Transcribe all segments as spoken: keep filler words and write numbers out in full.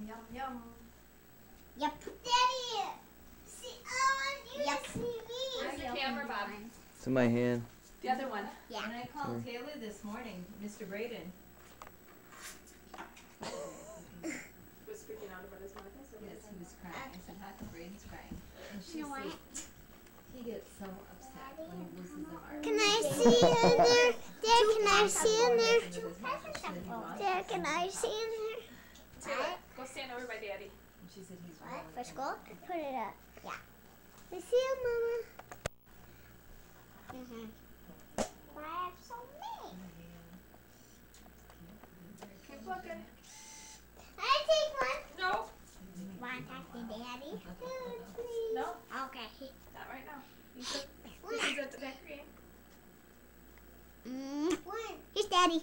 yum, yum. Yep. Daddy! See, oh, you yep. see me. Where's the camera, Bob? It's in my hand. The other one. Yeah. When I called Sorry. Taylor this morning, Mister Braden. Was freaking out about his mouth. Yes, he was crying. I said, how come Braden's crying? And she You know said, what? he gets so upset when he loses an arm. Can I see in there? Dad, can I see in there? Dad, can I see in there? Taylor, go stand over by Daddy. And she said, he's What? really For school? angry. Put it up. Yeah. I see you, Mama. Mm-hmm. Why I have so many? Keep looking. I take one. No. Want to talk to Daddy? Two, three. No. Okay. Not right now. You should. This is at the back green. Mm. One. Here's Daddy.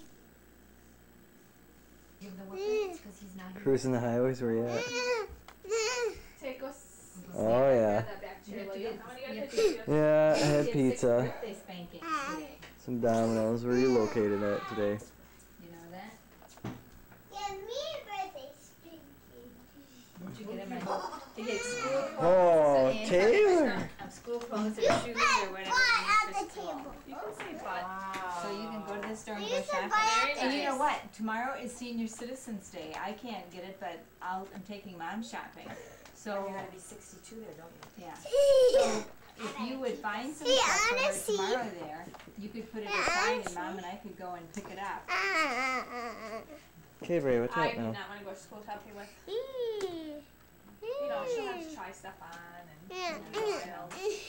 Give him the whippets because he's not here. Cruising the highways, where you at? Take go. Oh, yeah. That back chair, You have to will you? get- I'm gonna you get a have to- picture of you. Yeah, I He had had six pizza. birthday spankings today. Some Domino's. Where are you located at today? You know that? Yeah, me birthday speaking. Didn't you get him a, to get school clothes? Oh, and- Taylor. Um, school clothes or You shoes said or whatever butt you at need the for school. table. You can say butt. So you can go to the store and You go said shopping. butt at And the you know table. what? Tomorrow is Senior Citizens Day. I can't get it, but I'll, I'm taking Mom shopping. So, You gotta be sixty-two there, don't you? yeah. So if you would find some See, stuff for her honestly- tomorrow there, you could put it aside and Mom and I could go and pick it up. Okay, Bray, what's I up do now? not want to go school shopping with. You You know, she'll have to try stuff on and. You know,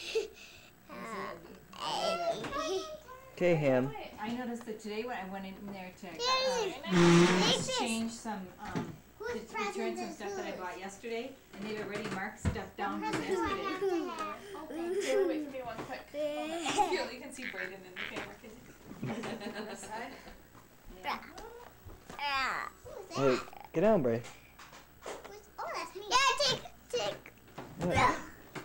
Okay, Ham. I noticed that today when I went in there to Daddy, uh, take this. change some, um, Whose to present return some is stuff that I whose? bought yesterday, and they've already marked stuff down from yesterday. Okay, Taylor, wait for me one quick. Here, you can see Braden in the camera. Can you? On this side. Yeah. Ah. Hey, get down, Bray. Who's- Oh, that's me. Yeah, take, take. Yeah.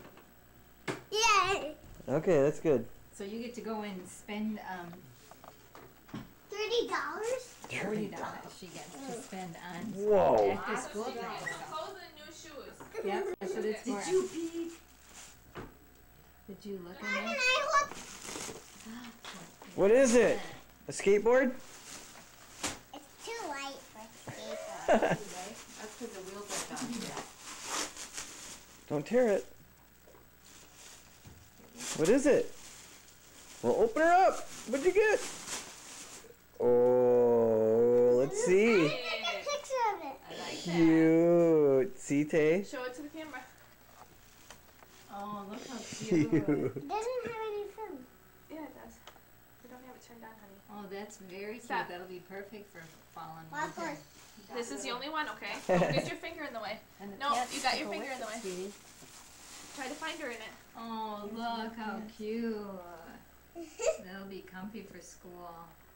Yeah. Okay, that's good. So you get to go and spend, um, Thirty dollars? forty dollars she gets to spend on Whoa. after school She got time. new clothes and new shoes. Yep, that's what it's for. Did you pee? Did you look Mom, in and there? I hope What is it? A skateboard? it's too light for skateboard. That's because the wheels are down here. Don't tear it. What is it? Well, open her up. What'd you get? Oh, let's see. Take a picture of it. I like Cute. See, Tay? that. Show it to the camera. Oh, look how cute. Cute. It doesn't have any film. Yeah, it does. We don't have it turned on, honey. Oh, that's very cute. Stop. That'll be perfect for fall and Well, of winter. course. This is the only one, okay? Don't get your finger in the way. And the No, cats you got took your a finger in the whippet, way. sweetie. Try to find her in it. Oh, look how cute. That'll be comfy for school.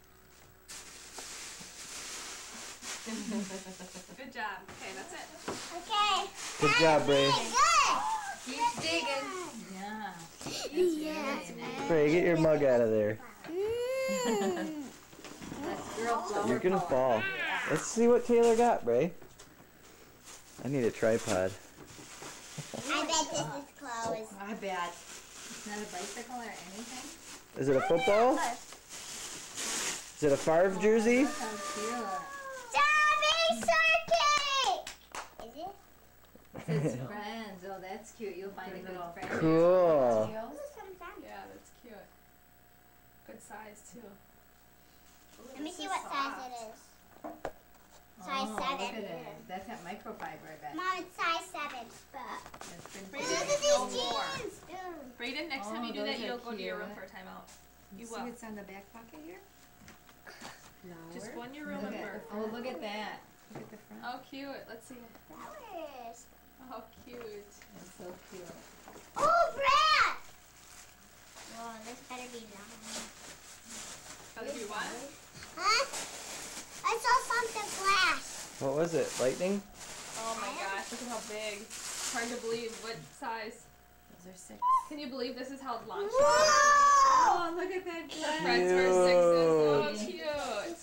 Good job. Okay, that's it. Okay. Good job, Bray. Good. Keep digging. Yeah. That's Yes. really nice. Bray, get your mug out of there. Mm. That's girl flower You're gonna power. fall. Let's see what Taylor got, Bray. I need a tripod. I bet this is clothes. I bet. It's not a bicycle or anything. Is it a football? Is it a Favre jersey? Look how cute. Strawberry shortcake! Is it? It says friends. Oh, that's cute. You'll find a good friend. Cool. Yeah, that's cute. Good size, too. Ooh, Let me this see is what size soft. it is. Oh, Size look seven. at it. That's got microfiber, I bet. Mom, it's size seven. But That's pretty Braden, look cool. at no these more. jeans. Ooh. Braden, next time Oh, you do those that, are you'll go to your room cute. for a timeout. You see will. what's on the back pocket here? Just go in your room Look and at, work. oh, look at that. Look at the front. Oh, cute. Let's see. Flowers. Oh, cute. That's so cute. Oh, Brad! Whoa, this better be long. That'll be what? Huh? I saw something flash. What was it? Lightning? Oh my gosh, look at how big. It's hard to believe what size. Those are six. Can you believe this is how long she is? Whoa! Oh, look at that The glass. Friends for sixes. Oh, cute.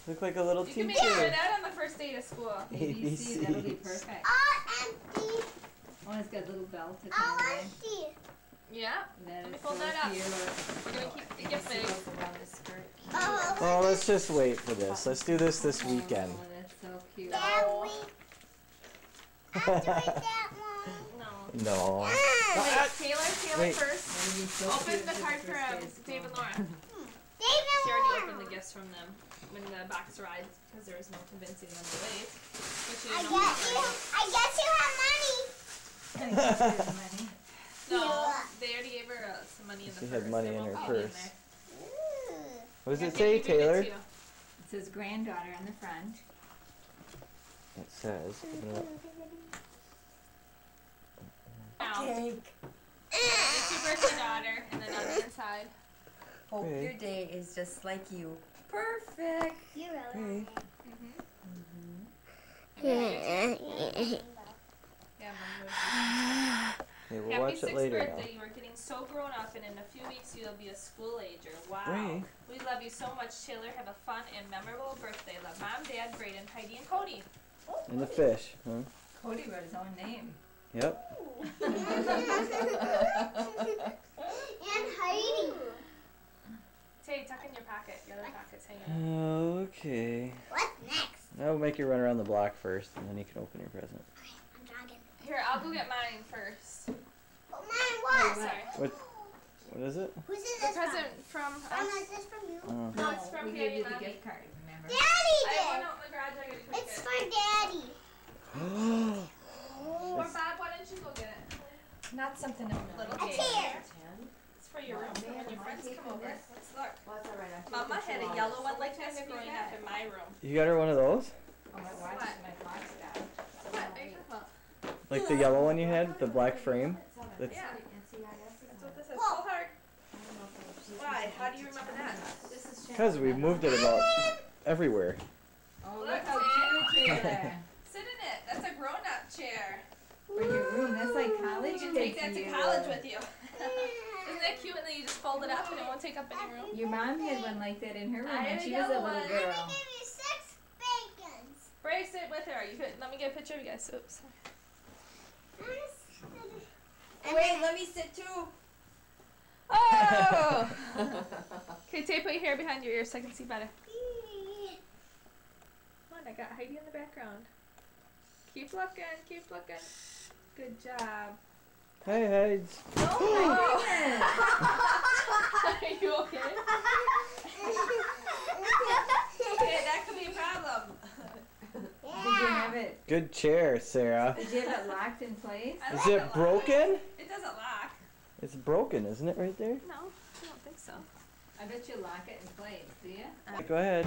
Look like a little You can teacher. make sure that on the first day to school. A B C, that'll be perfect. All empty. Oh, it's got a little belt to All tie it empty. Yeah. in. That Let me is fold so that up. cute. We're gonna keep the gift bag. Around the skirt. Oh, Well, let's just wait for this. Let's do this this weekend. Oh, that's so cute. that week. After we that one. No. No. Ah, Wait, Taylor, Taylor Wait. first. That'll be so Open cute the for card for first um, day of school. Dave and Laura. David She already Warren. opened the gifts from them when the box arrived because there was no convincing them to wait. But she I didn't know guess you. I guess you have money. Money. No, Yeah. they already gave her uh, some money in the She purse. had money There in won't her be any purse. there. Ooh. What does Here, it say, Kate, we read it Taylor? to you. It says granddaughter on the front. It says. open it up. Now, Cake. it's your birthday daughter, and then on the inside. Hope Hey. your day is just like you. Perfect. You Hey. really. Mm-hmm. Yeah, Mom, Hey, we'll Happy watch it sixth later birthday. now. You are getting so grown up, and in a few weeks you'll be a school ager. Wow. Ray. We love you so much, Taylor. Have a fun and memorable birthday. Love Mom, Dad, Brayden, Heidi, and Cody. And the fish, huh? Cody wrote his own name. Yep. And Heidi. Tay, tuck in your pocket. Your other pocket's hanging out. Okay. What's next? I'll make you run around the block first, and then you can open your present. Okay, I'm jogging. Here, I'll go get mine first. Oh, mine what? Sorry. What? What is it? Who's is The this present from? from Mom, us. is this from you? Oh. No, it's from we Daddy gave you and the Mommy. gift card, remember? Daddy I have one did. out in the garage. I gotta quick It's get. for Daddy. Or Bob, why don't you go get it? Not something of Little A cake. chair. It's for your room for when your friends come over. Let's look. Well, it's all right. I'm Mama taking had too a long. yellow one like this growing up in my room. You got her one of those? Oh, my watch What? is my clock stopped. What are you talking about? Like the yellow one you had, the black frame? That's, Yeah, N C I S is that's what this is. Whoa. Pull hard. I don't know if she's Why? How do you remember that? This is because we moved it about everywhere. Oh, Look, look how Tay. cute, Taylor. Sit in it. That's a grown-up chair. For your room, that's like college You can kids take that to use. college with you. Isn't that cute? And then you just fold it up and it won't take up any room. Your mom had one like that in her room I when had a she was a yellow little one. girl. Let me give you six bacons. Brace it with her. You could let me get a picture of you guys. Oops. Wait, let me sit too. Oh! Okay, Tay, put your hair behind your ears so I can see better. Come on, I got Heidi in the background. Keep looking, keep looking. Good job. Hi, Hides. Oh Are you okay? Okay, that could be a problem. my goodness. Did you have it? Good chair, Sarah. Did you have it locked in place? I Is like it lock. broken? It doesn't lock. It's broken, isn't it, right there? No, I don't think so. I bet you lock it in place. Do you? Go ahead.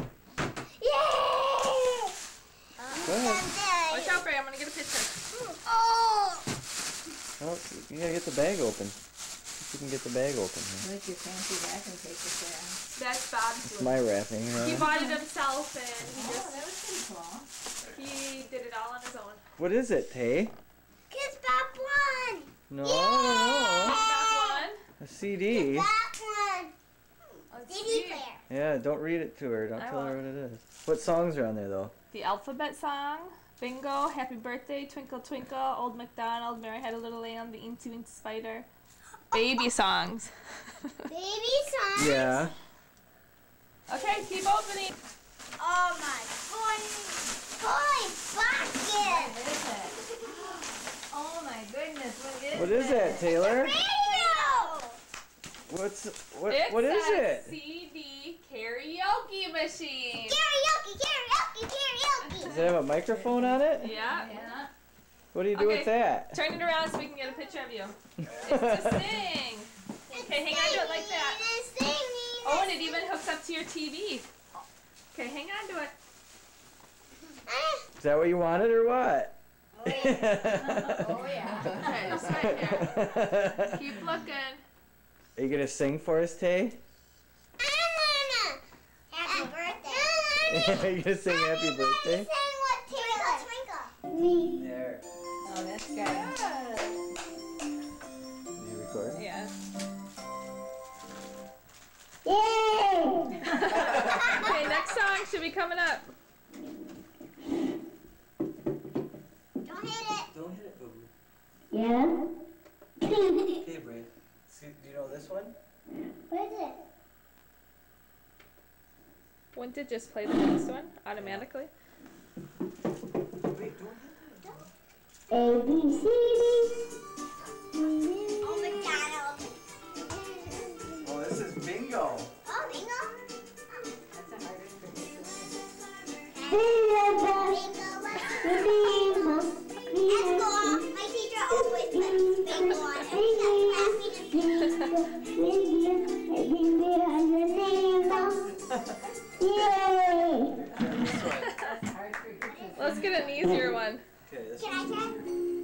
Yay! Go ahead. Watch out, Bray. I'm gonna get a picture. Oh! Oh, you gotta get the bag open. If you can get the bag open. Huh? Like your fancy wrapping paper, Sarah. That's Bob's It's doing. my wrapping, He huh? bought it himself and he Oh, just that was pretty cool. he did it all on his own. What is it, Tay? Kids Bob one! No, I don't know. Got one. A C D. Bob one! Let's C D see. player. Yeah, don't read it to her. Don't I tell her won't. what it is. What songs are on there, though? The alphabet song, Bingo, Happy Birthday, Twinkle Twinkle, Old MacDonald, Mary Had a Little Lamb, The Incy Wincy Spider. Baby songs. Baby son. Yeah. Okay, keep opening. Oh my goodness. Holy bucket. What is it? Oh my goodness, what is What is it, Taylor? Radio. What's what? It What is says it? C D karaoke machine. Karaoke, karaoke, karaoke. Does it have a microphone on it? Yeah. Yeah. What do you do Okay. with that? Turn it around so we can get a picture of you. It's to sing. Okay, hang on to it like that. It's singing. Oh, and it even hooks up to your T V. Okay, hang on to it. Is that what you wanted or what? Oh yeah. Okay, just right here. Keep looking. Are you gonna sing for us, Tay? Happy birthday. Are you gonna sing Happy Birthday? Twinkle, twinkle. There. Oh, that's good. Did you record? Yeah. Yay! Okay, next next song should be coming up. Don't hit it. Don't hit it, boo. Yeah. Okay, Bray. See, do you know this one? What is it? Wouldn't it just play the next one automatically? Wait, don't hit it. A B C D. Oh, McDonald. Oh, this is bingo. Oh, bingo. That's a harder for me. Bingo. Bingo. Bingo. My teacher always puts bingo on every time me to bingo. Bingo. Yay. This one. That's hard for your kids. Let's get an easier one. Okay, this Can I one's try?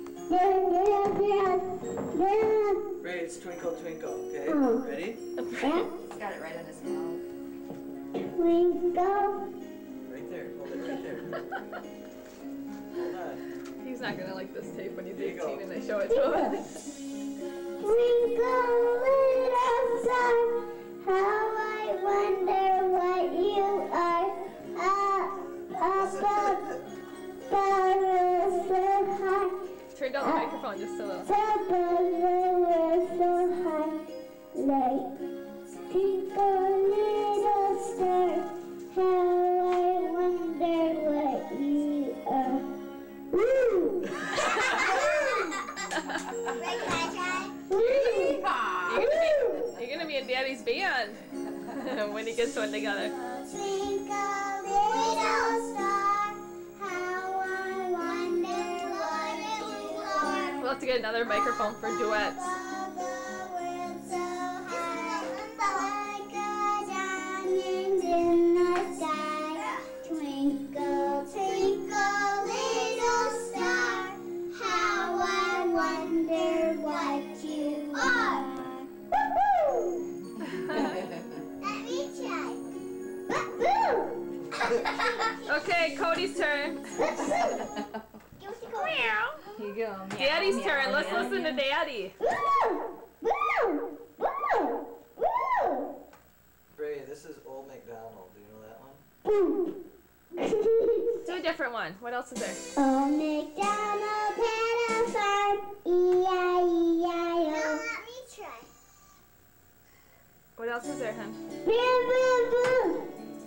easier. Bray, it's Twinkle Twinkle, okay? Oh. Ready? He's got it right on his mouth. Twinkle. Right there. Hold it right there. Hold on. He's not gonna like this tape when he's There you go. eighteen and I show it to him. Twinkle, little star, how I wonder what you are. Up above, stars so high. Turn down the microphone just a little. Top of the world so high. Like twinkle, little star, how I wonder what you are. Woo! You're gonna be in Daddy's band when he gets one together. Twinkle, little star, how I wonder what you are. We'll have to get another microphone for duets. Above the world so high, like a diamond in the sky. Twinkle, twinkle, little star, how I wonder what you are. Woohoo! Let me try. Woohoo! Okay, Cody's turn. Here you go. Meow, Daddy's meow, turn. Let's meow, listen to meow. Daddy. Bray, this is Old MacDonald. Do you know that one? Do a different one. What else is there? Oh, McDonald had a farm, E I E I O. Now let me try. What else is there, hon? Boom, boom, boom.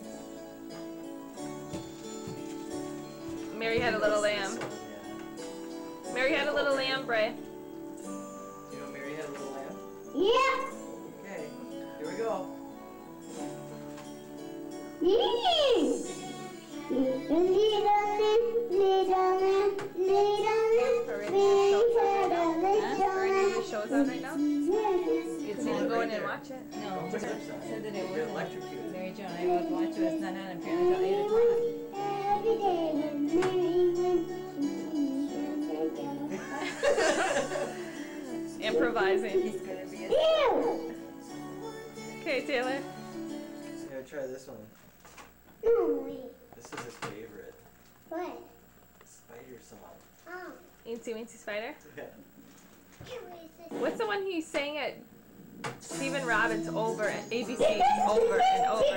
Mary had a little lamb. Yeah. Mary had a little lamb, Bray. Do you know Mary Had a Little Lamb? Yeah. Okay, here we go. Yes. Little lamb, little lamb, little lamb. Are we Mary ready had a to little Are any of your lamb. shows on right now? Yes. You can go in and watch it. No, Don't put lips on said it. that it You're wasn't. electrocuted. Mary Jo and I both watched it. It's not on apparently until eight o'clock. Every day when Mary went, Improvising. He's gonna be a Ew! Okay, Taylor. Here, try this one. No, wait. This is his favorite. What? Spider song. Oh. Eensy Weensy Spider. Yeah. What's the one he sang at Stephen Robbins over at A B C over and over?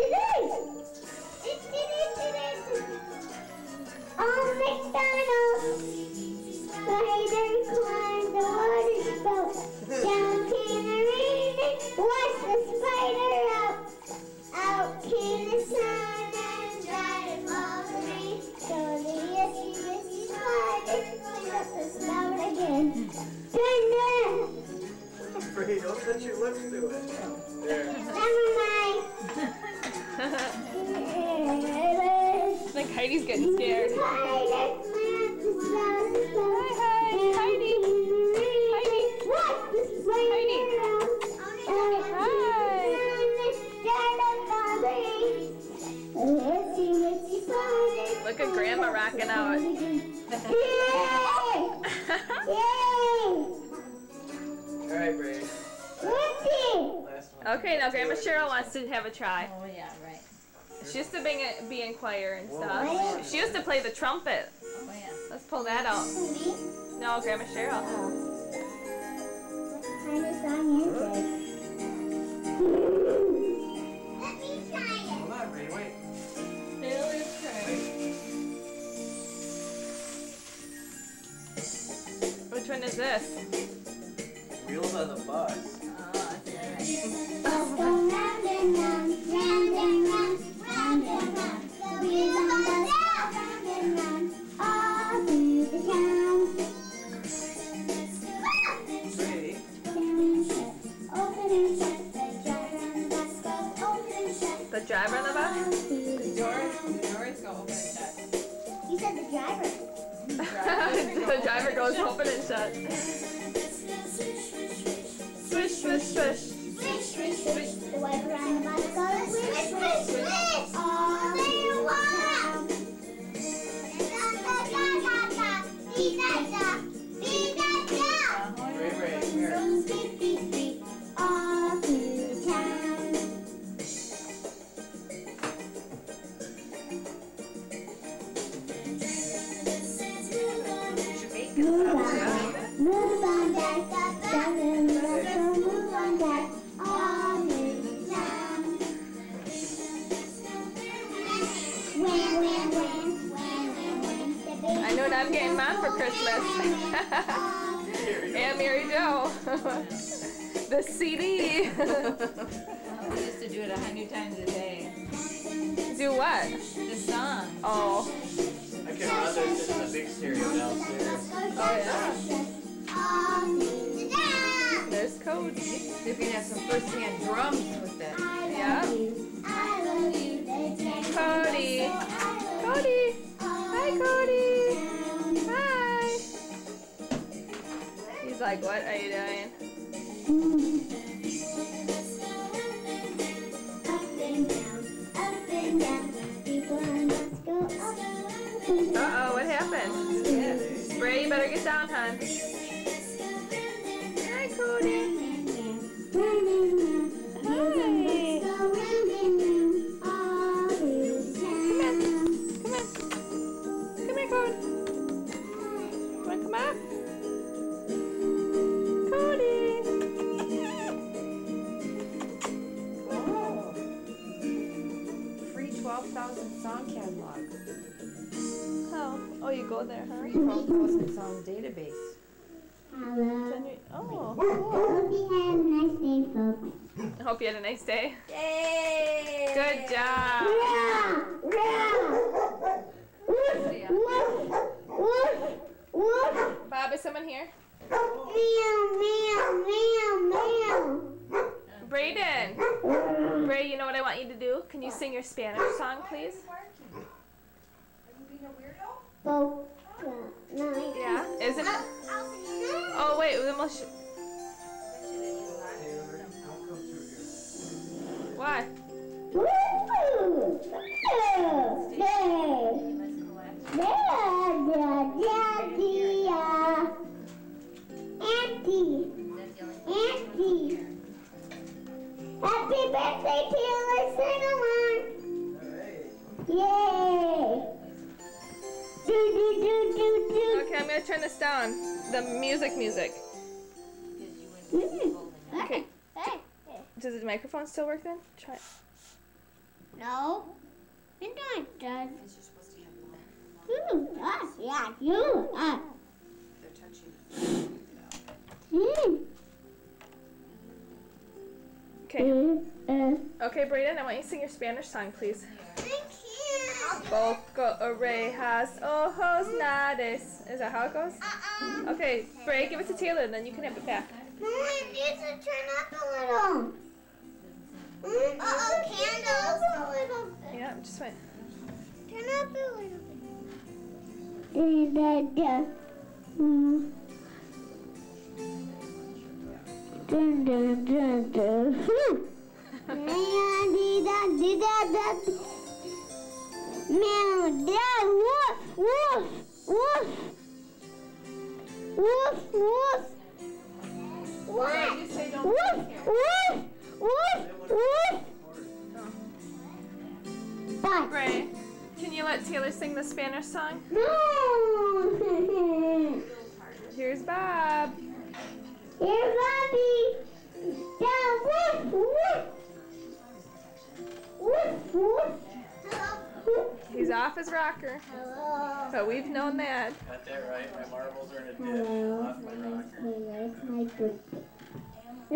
Oh, McDonald, spider climbed the water spout. Down came the rain and washed the spider out. Out came the sun and dried up all the rain. So the itchy bitchy spider cleaned up the spout again. Dun, dun. Bray, don't touch your lips to it. There. Never mind. I think Heidi's getting scared. Hi, Heidi. Heidi. What? Heidi. Hi. Look at Grandma rocking out. Yay! Yay! Alright, Bray. Whoopsie! Last one. Okay, now Grandma Cheryl wants to have a try. Oh yeah, right. She used to be, be in choir and Whoa. stuff. She used to play the trumpet. Oh yeah. Let's pull that out. Me? No, Grandma Cheryl. What kind of song is it? Let me try it. Hold on, Bray, wait. Wheels on the bus. Let's go round and round, round and round, round and round. The wheels on the bus go round and round, all through the town. Pretty. Open and shut, the driver on the bus goes open and shut. The driver on the bus? The doors, the doors go open and shut. You said the driver. The driver goes open and shut. Swish, swish, swish. Swish, swish, swish. The wiper on the bus goes swish, swish, swish. All through the town. Da da da da da. Dee da da. Dee da da. Ray Ray, here. Beep, beep, beep. All through the town. Move on, move on back, seven, move on back, all through the town. When, when, when, when, when, when, the baby I know what I'm getting mom for Christmas. And Mary Jo. The C D. We used to do it a hundred times a day. Do what? The song. Oh. I can run this in the big stereo downstairs. Oh, yeah. all through the town. There's Cody. You can have some first-hand drums with it. Yeah. I love you, the day. Cody. Cody. Hi, Cody. Hi. He's like, what are you doing? Up and down, up and down. People must go up. Uh-oh, what happened? Bray, you better get down, hon. Hi, Cody. Hi. Come on. Come here, Cody. Come on, come up. Cody. Free twelve thousand song catalog. Oh, oh, you go there, huh? Free twelve thousand song database. Can you- Oh, I hope you had a nice day. Yay! Good job. Bob, is someone here? Brayden. Bray, you know what I want you to do? Can you sing your Spanish song, please? Are you being a weirdo? Yeah. Is it? Oh wait, we almost. Sh- Why? Auntie, Auntie, happy birthday, Taylor! Sing along! Yay! Do do do do do. Okay, I'm gonna turn this down. The music, music. Mm. Okay. Hey. Does the microphone still work then? Try. It. No. It not does. You does. Yeah, you does. Mm. Okay. Mm, uh, Okay, Brayden, I want you to sing your Spanish song, please. Thank you. Boca orejas, ojos, nariz. Is that how it goes? Uh-uh. Okay, Bray, give it to Taylor, and then you can have it back. No, it needs to turn up a little. Mm, uh-oh, candles a little bit. Yeah, just wait. Turn up a little bit. Da, da, da. Mm. Dun, dun, dun, dun. Hmm. Meow, dee, da, dee, da, da. Meow, da, woof, woof, woof. Woof, woof. What? You say don't Woof, woof, woof, woof. Bye. Bray, can you let Taylor sing the Spanish song? No. Here's Bob. Here, Bobby. Down, woof, woof. Woof, woof. Hello. He's off his rocker, Hello. but we've known that. Got that right. My marbles are in a dip. Off my rocker. It's my birthday.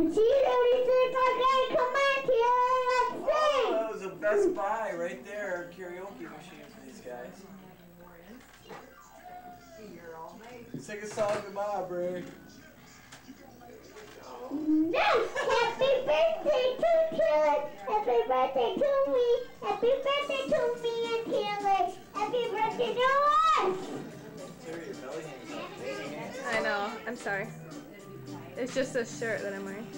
see you sleep again. Come on, Taylor, let's sing. Oh, that was a Best Buy right there. Karaoke machine for these guys. Sing a song to Ma, Bray. No! Happy birthday to Taylor! Happy birthday to me! Happy birthday to me and Taylor! Happy birthday to us! I know. I'm sorry. It's just a shirt that I'm wearing.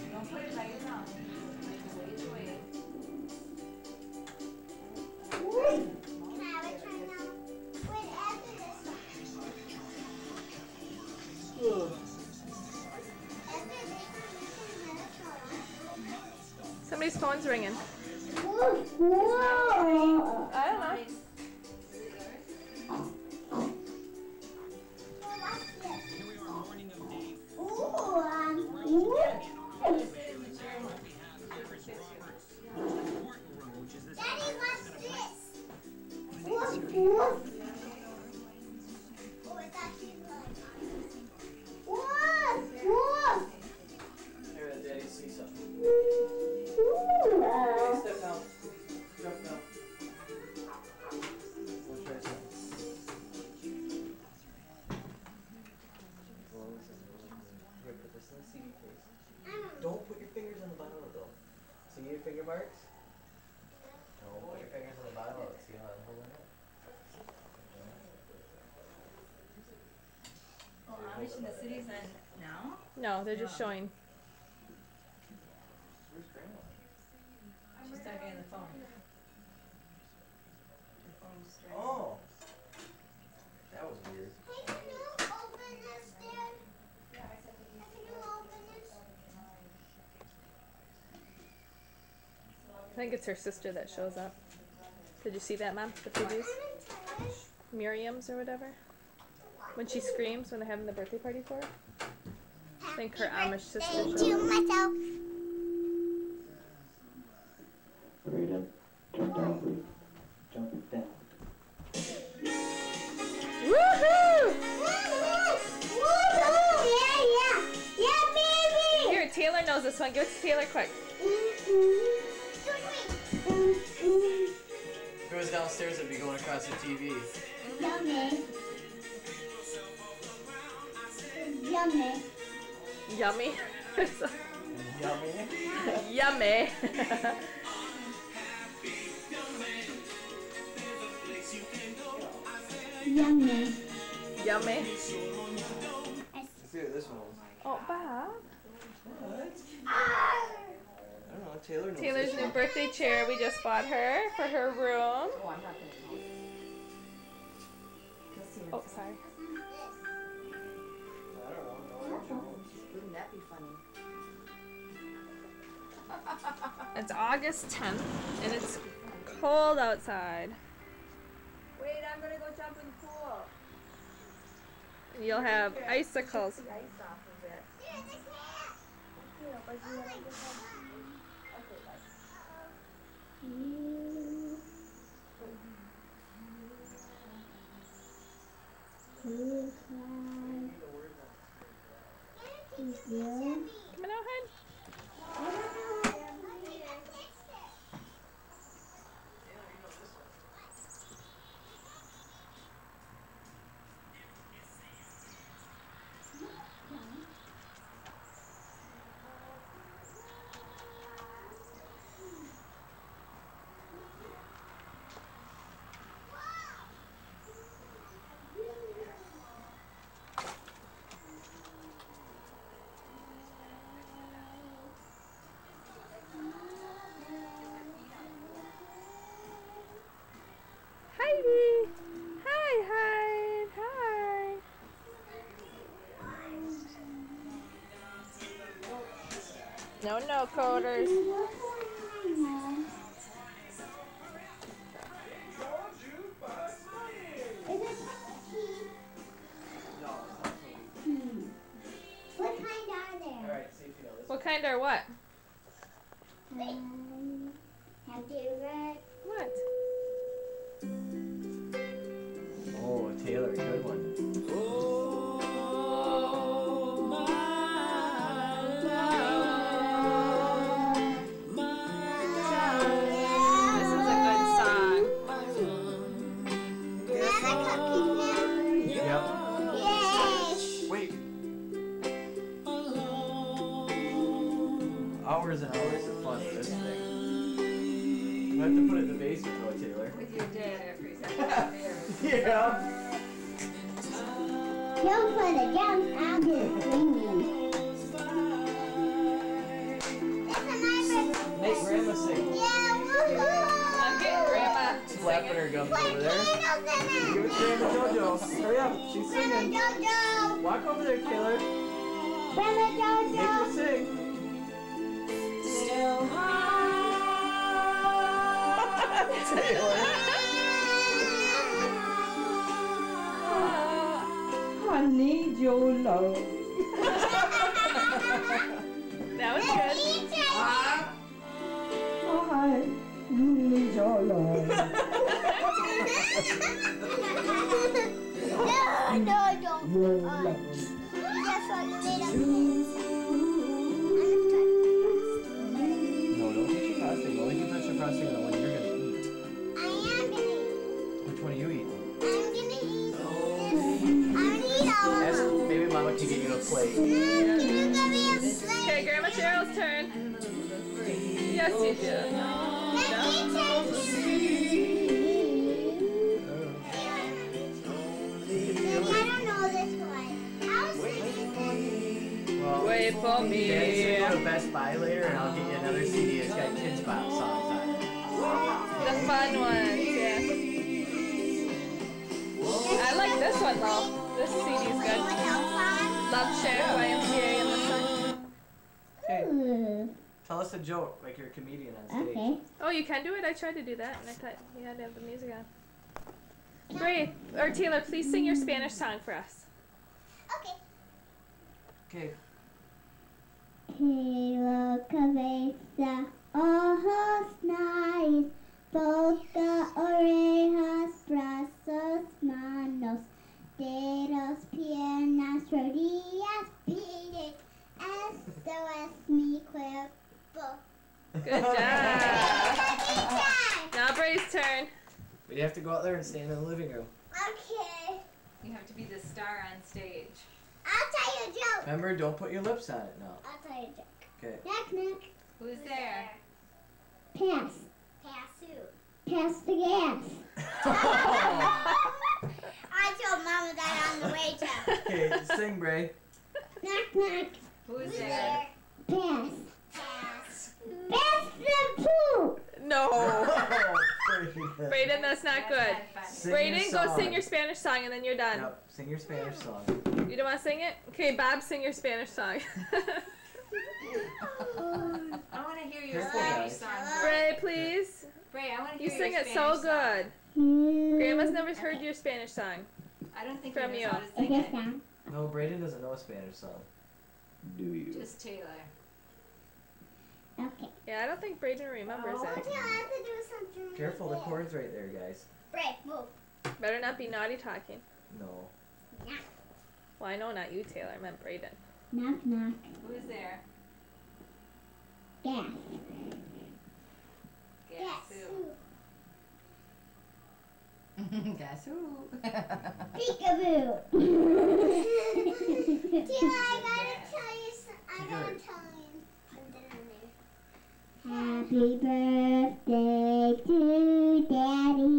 Somebody's phone's ringing. Whoa! Whoa! I don't know. Ooh, um, ooh. Daddy, what's this? Woof, woof. Oh, it's actually good. Woof, woof. Here, Daddy, see something. Ooh, uh. Hey, step down. Jump down. We'll try something. Here, put this in the C D case. Don't put your fingers on the bottom of it, though. See your finger marks? No, put your fingers on the bottom of it. See how I'm holding it? Oh, Amish in the cities and now? No, they're just showing. Where's Grandma? She's talking on the phone. Her phone just rang. Oh! That was weird. Hey, can you open this, Dad? Can you open this? I think it's her sister that shows up. Did you see that, Mom? The previews? Miriam's or whatever? When she screams when they're having the birthday party for her? I think her Amish sister Thank shows you, up. myself. Hurry up. Jump down, please. Jump down. Woohoo! Woohoo! Woohoo! Yeah, yeah. Yeah, baby! Here, Taylor knows this one. Give it to Taylor quick. If it was downstairs, it'd be going across the T V. Yummy. Yummy. Yummy. Yummy. Yummy. Yummy. Yummy. Let's see what this one is. Oh, Bob. What? I don't know. Taylor knows Taylor's this new one. birthday chair. We just bought her for her room. Oh, I'm not gonna eat. You'll see her. Oh, sorry. I don't know. No, Wouldn't that be funny? It's August tenth, and it's cold outside. Wait, I'm gonna go jump in the pool. You'll have icicles. Take the ice off of it. Here's the cat. Yeah, but you Oh have my to just have- God. Okay, bye. Come on out, hon. Heidi. Hi, hi, hi. No, no, coders. What kind are there? Alright, see if you know this. What kind are what? Um, have you read? What? Oh, Taylor, good one. Oh, my love. hours and hours of fun with this thing. I have to put it in the basement though, Taylor. With your dad every second. Yeah. Don't put it down, I'll do it swinging. Make Grandma sing. Yeah, woohoo! I'm getting Grandma Flapping her gums Put over there. candles in Give it. it to Grandma JoJo. Hurry up, she's Grandma singing. Jojo. Walk over there, Taylor. Grandma Make her Jojo. sing. Taylor. I need your love. That was good. I need your love. No, no, don't. Your Uh, love. you just want to made up No, don't touch your frosting. Only can touch your frosting on the one you're gonna eat. I am gonna eat. Which one are you eating? I'm gonna eat. I'm gonna eat all of Ask, them. maybe Mama can get you a plate. Can you give me a plate? Okay, Grandma Cheryl's turn. Yes, you do. Let me take I don't know this one. How is Well, Wait for Dad's me. gonna go to Best Buy later, and I'll get you another C D. It's got Kids Pop songs on it. The fun ones, yeah. I like this one though. This C D's good. Love Shack by M P A and this one. Okay, it? tell us a joke, like you're a comedian on stage. Okay. Oh, you can do it? I tried to do that and I thought you had to have the music on. Great. Or Taylor, please sing your Spanish song for us. Okay. Okay. Pelo, cabeza, ojos, nariz, boca, orejas, brazos, manos, dedos, piernas, rodillas, pies. Esto es mi cuerpo. Good job. Now Bray's turn. But you have to go out there and stand in the living room. Okay. You have to be the star on stage. I'll tell you a joke. Remember, don't put your lips on it now. I'll tell you a joke. Okay. Knock, knock. Who's there? Pass. Pass who? Pass the gas. I told Mama that on the way to. Okay, sing, Bray. Knock, knock. Who's there? Pass. Pass. Pass the poop. No. Oh, Brayden, that's not good. That's not fun. Sing Brayden, your go song. sing your Spanish song and then you're done. Yep, sing your Spanish song. You don't want to sing it? Okay, Bob, sing your Spanish song. I want to hear your Careful, Spanish guys. song. Bray, please. Bray, I want to You hear sing your it Spanish so song. good. Grandma's never heard your Spanish song. I don't think From he you. knows how to sing it. No, Brayden doesn't know a Spanish song. Do you? Just Taylor. Okay. Yeah, I don't think Brayden remembers Oh, I it. have to do something. Careful, the cord's right there, guys. Break, move. Better not be naughty talking. No. Well, I know not you, Taylor. I meant Brayden. Knock, knock. Who's there? Gas. Guess who? Guess who? Peekaboo. Tina, I gotta tell you some, I gotta Good. tell you something in there. Happy birthday to Daddy.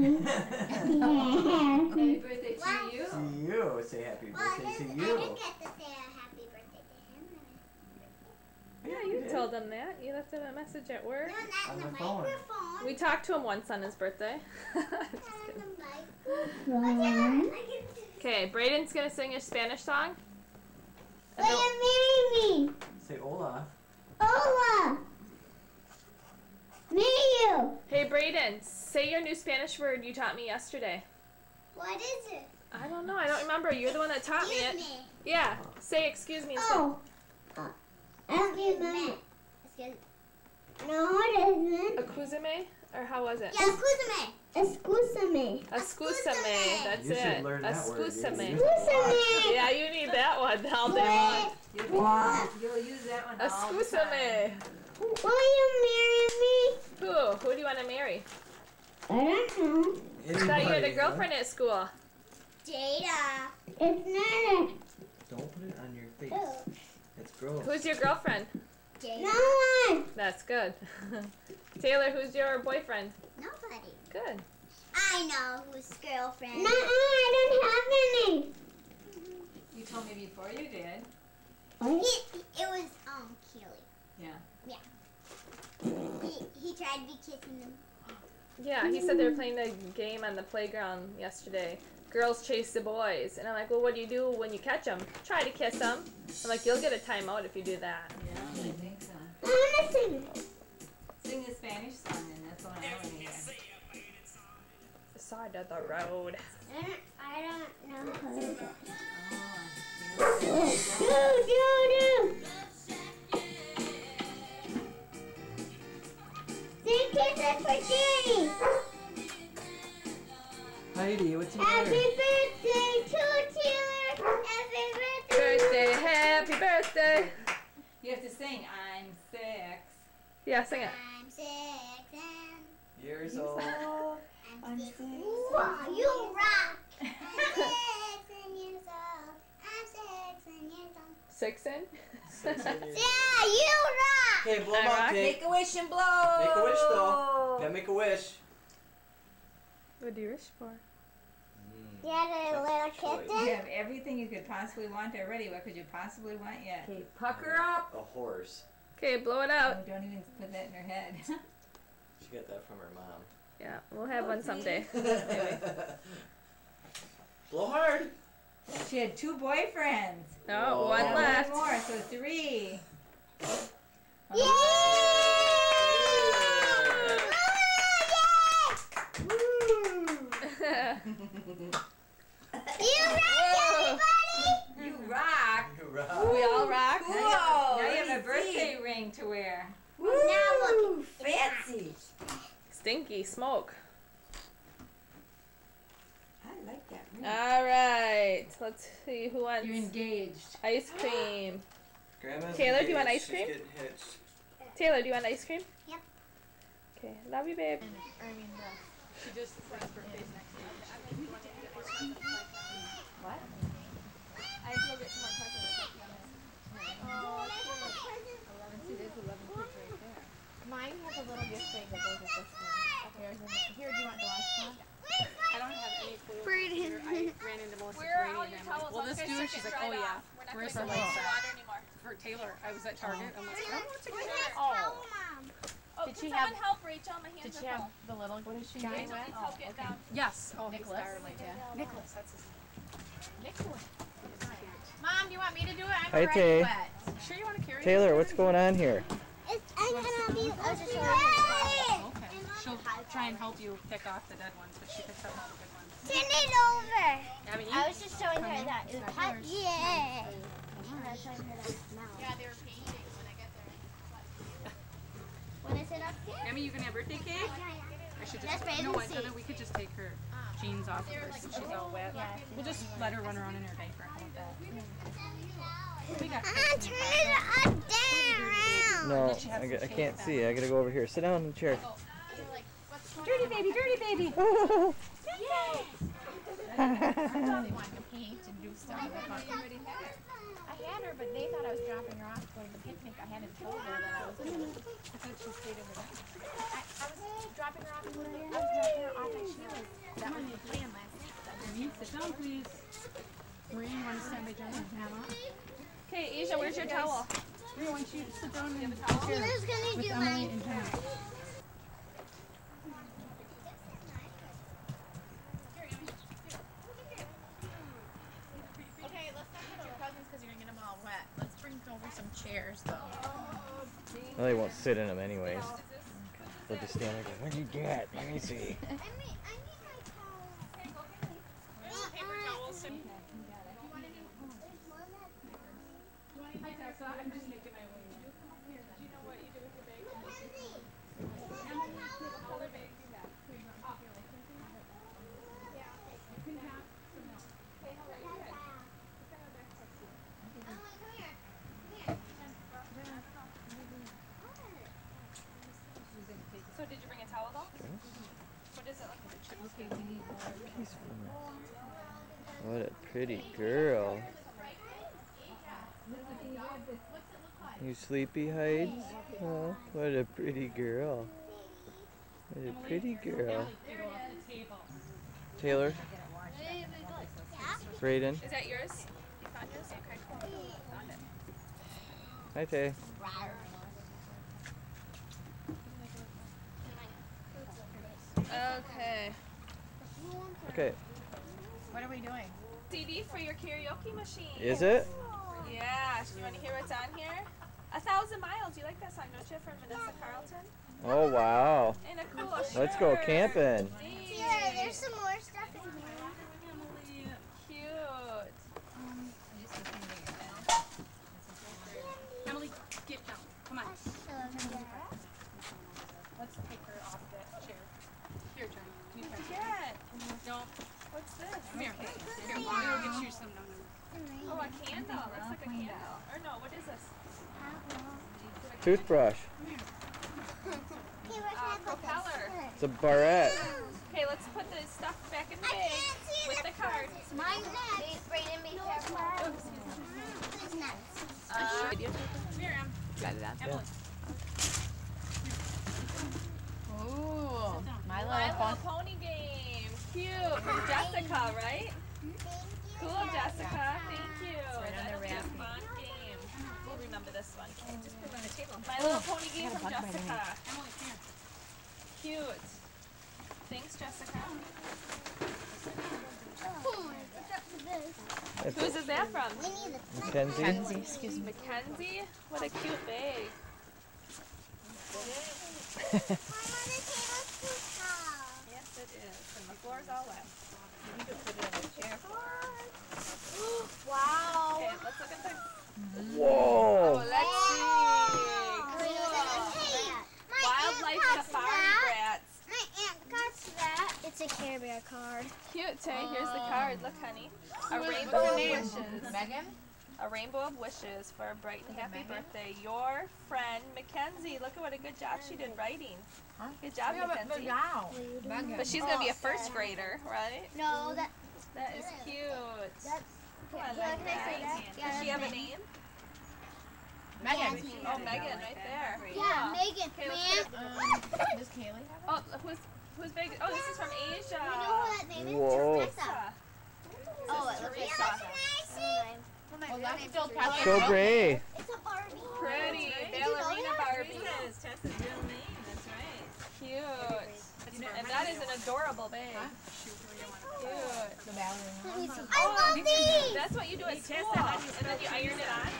Happy birthday to Wow. you. To you. Say happy Well, I birthday to didn't, I you. didn't get to say a happy birthday to him. Yeah, you told him that. You left him a message at work. No, not On in the the phone. microphone. We talked to him once on his birthday. Just Not kidding. in the microphone. Okay, Brayden's gonna sing a Spanish song. And Will the- you marry me? Say hola. Ola. Me you. Hey, Brayden, say your new Spanish word you taught me yesterday. What is it? I don't know. I don't remember. You're the one that taught me it. Excuse me. Yeah. Say excuse me instead. Oh. Uh, I don't remember. Excuse No, it isn't. Accusame? Or how was it? Yeah, excusame. Excusame. Excusame. That's You should it. learn that word. Excusame. You use it a lot. Excusame. Yeah, you need that one all day long. You'll, you'll use that one all the time. Excusame. Will you marry me? Who? Who do you want to marry? I don't know. I thought you had a Anybody, girlfriend at school. Jada. It's not Don't put it on your face. a... It's gross. Who's your girlfriend? No one. That's good. Taylor, who's your boyfriend? Nobody. Good. I know who's girlfriend. No, I don't have any. You told me before you did. It, it was um Keely. Yeah. He, he tried to be kissing them. Yeah, he said they were playing the game on the playground yesterday. Girls chase the boys. And I'm like, well, what do you do when you catch them? Try to kiss them. I'm like, you'll get a timeout if you do that. Yeah, I think so. I want to sing. Sing the Spanish song then, that's what I want to hear. The side of the road. I don't, I don't know how to do Oh, Do, do, do. Sing kisses for Danny. Heidi, what's the Happy matter? birthday to Taylor. Happy birthday. Birthday, happy birthday. you have to sing, I'm six. Yeah, sing it. I'm six and Years old. I'm six. Wow, you rock. I'm six and years old. I'm six and years old. Six in? Six in years. Yeah, you rock. Okay, blow 'em I out, rock. Kate. Make a wish and blow! Make a wish, though. Gotta make a wish. What do you wish for? Mm. You had a little Choice. You kitten? have everything you could possibly want already. What could you possibly want yet? Okay, pucker up. A horse. Okay, blow it Oh, out. don't even put that in her head. She got that from her mom. Yeah, we'll have one someday. Maybe. Blow hard. She had two boyfriends. Oh, Whoa. one Yeah, left. One more, so three. Yay! You rock, everybody! You rock. You rock. We all rock. Now you have, now you have a birthday ring to wear. Now look. Fancy. Stinky smoke. I like that ring. All right, let's see who wants You're engaged. ice cream. Grandma's Taylor, do you want engaged. ice cream? She's getting hitched. Taylor, do you want ice cream? Yep. Okay, love you, babe. I mean, the, she just her birthday's next week. What? I have to go get some more presents. Oh, see, there's eleven kids right there. Mine has a little gift bag that goes with this one. Here's in, here, do you want the last one? I don't have any clue. Pretty. Here, I ran into Melissa Where are Brady all and your I'm like, towels? will I'm this gonna do? take She's it like, right oh yeah. off. We're not Where's gonna the go lights to the at? water anymore. For Taylor, I was at Target. I'm like, I don't know what to get Where's her. towel, Mom? Oh, Did can she someone have- help Rachel? My hands Did are she have full. the little? What is she Rachel doing? needs help getting down. Yes. Oh, Nicholas. Nicholas. Yeah. Nicholas. That's his name. Nicholas. Mom, do you want me to do it? I'm Hi, already Tay. wet. Sure you want to carry Taylor, what's going on here? It's, I'm gonna be it? okay. Okay. She'll try and help you pick off the dead ones, but she picks up all the good ones. Send it over. I mean, I you, was just showing her that it was hot. Yeah. I was showing her that smell. Yeah, they were painting when I get there. When I sit up here? I mean, you can have birthday cake. I should just. That's You know what? fancy. Then we could just take her jeans off of her since she's all wet. Yeah. We'll just let her run around in her diaper. How about that? We got Ah, cakes in turn the it car. up down. No, I, g- I can't see. I gotta go over here. Sit down in the chair. Dirty baby, dirty baby. I thought they wanted to paint and do stuff. I thought you already had her. I had her, but they thought I was dropping her off for the picnic. I hadn't told her that I was going to. I thought she stayed over there. I, I was dropping her off. I was dropping her off at Sheila's. That was the plan last night. Marie, sit down, please. Marie, you want to stand by Jenna? Okay, Asia, where's your towel? Marie, why don't you sit down in the chair Who's gonna with do Emily mine? and Jenna? Okay, let's not put your presents because you're going to get them all wet. Let's bring over some chairs, though. Well, they won't sit in them anyways. They'll just stand there. What did you get? Let me see. I need, I need my towel. Paper towels. Hi, Tessa. I'm just making my way. Here, do you know what you did with your bag? Other bag, do that. Please, up. Yeah, you can have some milk. Hey, how are you? Good. It's in our backpack seat. So did you bring a towel though? What does it look like? Peacefulness. What a pretty girl. You sleepy, Hyde? Oh, what a pretty girl. What a pretty girl. Taylor? Brayden? Is that yours? You found yours? Okay, cool. Found it. Hi, Tay. Okay. Okay. What are we doing? C D for your karaoke machine. Is it? Yeah. You want to hear what's on here? A Thousand Miles. You like that song, don't you? From Vanessa Carlton. Oh, wow. Ain't it cool? Let's go Sure. camping. Yeah, there's some more stuff in here. Cute. Emily, get down. Come on. So, Let's take her off that chair. Here, Johnny. You What'd try you to get? Don't. What's this? Come here. Okay. Here, I'll get you some down there. Oh, a candle. Looks like a candle. Or no, what is this? Toothbrush. Uh, propeller. It's a barrette. Okay, let's put the stuff back in the bag with the card. Mine's next. Brayden, be careful. Who's next? Uh, Here, Em. got it on. Emily. Ooh, My My Little Little Pony. Pony game. Cute. From Jessica, right? Cool, Jessica. Thank you. right on the That'll be a wrapping. fun game. We'll remember this one. Okay, just Put it on the table. My Little Pony game from bug bite in Jessica. Emily, here. Cute. Thanks, Jessica. That's Whose is that from? We need the Mackenzie. Kenzie, excuse me. Mackenzie? What a cute bag. Yes, it is. And the floor's all wet. You could put it on the chair. Wow. Okay, let's look at the... Whoa. Oh, let's see. Cool. Wildlife Safari Brats. My aunt got that. It's a Care Bear card. Cute, Tay. Here's the card. Look, honey. A What's rainbow her of name? wishes. Megan? A rainbow of wishes for a bright and happy Megan? birthday. Your friend, Mackenzie. Look at what a good job she did writing. Huh? Good job, Yeah, but, but Mackenzie. now. Megan. But she's going to be a first grader, right? No, that. That is cute. That's. I Yeah, like can I say that. that? Yeah, Does she that's have a Megan. name? Megan. Oh, Megan, right there. Yeah, Megan. Okay, let's Ma'am. put- Um, does Kaylee have it? Oh, who's who's big? Oh, this is from Asia. You know who that name is? Whoa. Teresa. Oh, it looks like Teresa. Well, that's still probably So a gray. It's a Barbie. Pretty Did you know ballerina that? Barbie. That is Tessa's real name, that's right. Cute. And that is an adorable bag. Cute. The ballerina. I love these. That's what you do at school. And then you iron it on.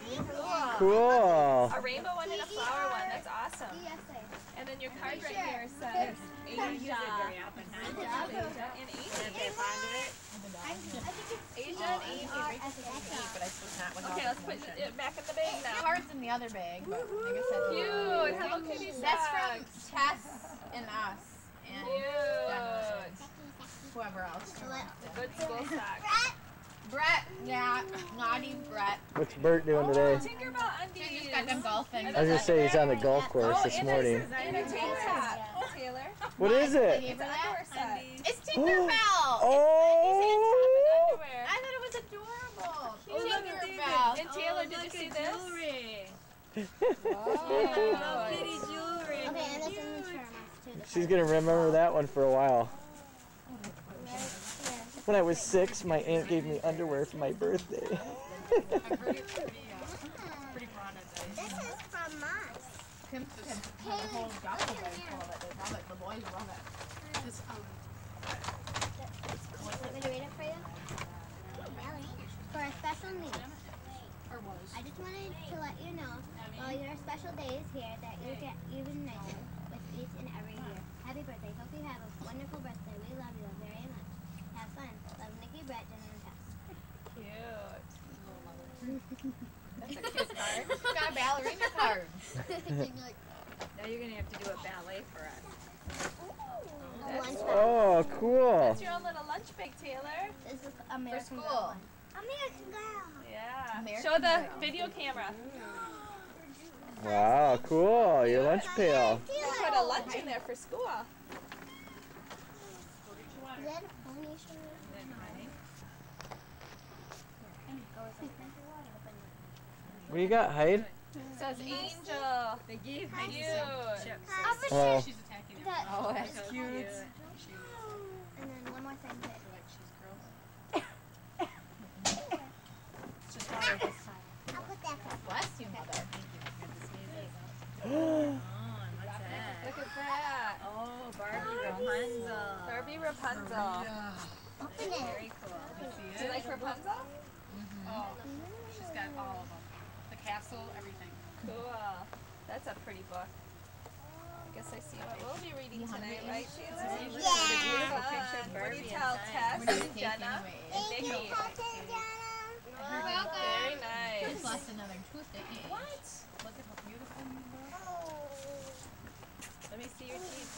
Cool. A rainbow one and a flower one. That's awesome. Yes, sir. And then your card right here says Asia. Very often, huh? And Amy. Okay, fond of it? Asia and Amy. But I suppose not without Okay, let's put it back in the bag the now. cards in the other bag, but like I said, Cute. Hello Kitty that's from socks. Tess and us and Cute. whoever else. Good school socks. Brett, yeah, naughty Brett. What's Bert doing today? Tinkerbell He undies. just got them golfing. I was gonna say he's on the golf course Oh, this and morning. a- And a tank top. Taylor. What is it? Gave her It's an that? underwear set. It's Tinkerbell. Oh. Underwear. I thought it was adorable. Oh, look at Tinkerbell. And Taylor, did you see this? Little kitty jewelry. Okay, and this is the too. She's gonna remember that one for a while. When I was six, my aunt gave me underwear for my birthday. I've heard it's pretty, uh, pretty broad at This is from us. Tim can have a whole duffel bag full of it. They love it. The boys love it. This, um, Want me to read it for you? For a special need. or was. I just wanted to let you know, while your special day is here, that you get even nicer with each and every year. Happy birthday. Hope you have a wonderful birthday. We love you very much. Have fun. Love, Nikki, Brett, Jen, and Tess. Cute. That's a cute card. Got a ballerina card. Now you're gonna have to do a ballet for us. A lunch bag. Oh, cool. That's your own little lunch bag, Taylor. This is American school. Girl one. American Girl. Yeah. American Show the Girl. video camera. Wow, cool. Your lunch pail. You put a lunch in there for school. Is that a pony shirt? What you got, Hyde? It says Angel. They gave Cute. Heidi some chips. Oh, She's attacking him. The- Oh, that's cute. And then one more thing. Like she's gross. Just water this time. I'll put that back. Bless you, mother. Thank you. Oh, and what's that? Look at that. Oh, Barbie Rapunzel. Barbie Rapunzel. Open it. Very cool. Do you like Rapunzel? Oh, she's got all of them. The castle, everything. Cool. That's a pretty book. I guess I see what we'll be reading tonight, right, Sheila? Yeah. Beautiful picture of Barbie. What do you tell Tess and Jenna and Thank you, Vicky? Cousin Jenna. You're welcome. Very nice. Just lost another tooth. What? Look at how beautiful you look. Let me see your teeth.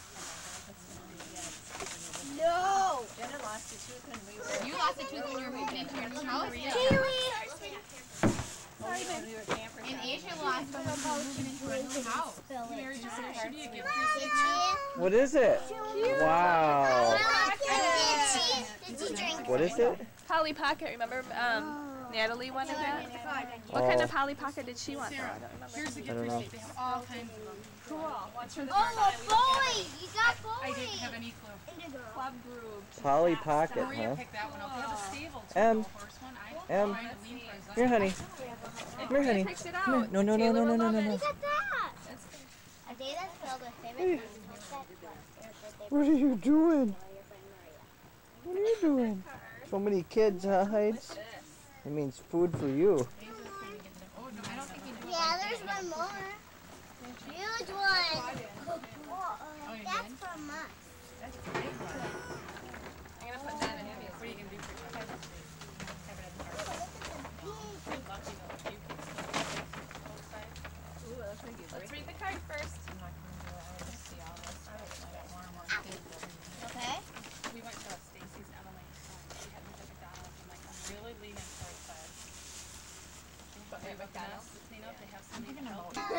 No. Jenna lost a tooth when we were. You lost a tooth when you were moving into your new house. Kiwi. Sorry, when we were campers. And Asia lost one when we were moving into a new house. Mary just said, should you give what is it? Wow. Did you drink? What is it? Polly Pocket, remember um, Natalie wanted that? What Oh. kind of Polly Pocket did she want though? I don't remember. Here's the I gift don't know. receipt. They have all kinds of them. Cool. What's for the Oh, a boy. You got boy. I didn't have any clue. Club group. Polly Pocket, Maria huh? picked that one up. They have a stable too. Em. the horse one. I Em. tried to lean for a Here, honey. Come here, honey. Picked it Come here. out. No, no, no, Taylor no, no, will no, love no, it. no. Look at that. A day that's filled with favorite foods. What are you doing? What are you doing? So many kids, huh, Heights? It means food for you. Oh, no, I don't think you do it Yeah, like there's that. one more. Huge one. Oh, that's from us. That's a big one. I'm gonna put that in here. What are you going to do for your child? Have it at the party. Lucky though, you can still both sides. Ooh, that looks like you. Let's read the card first. I'm not going to do that. I want to see all this. I got more and more kids every day. Okay. We went to Stacy's Emily. She had me to McDonald's. I'm like, I'm really leaning towards that. But we went to clean up. They have something to help. Now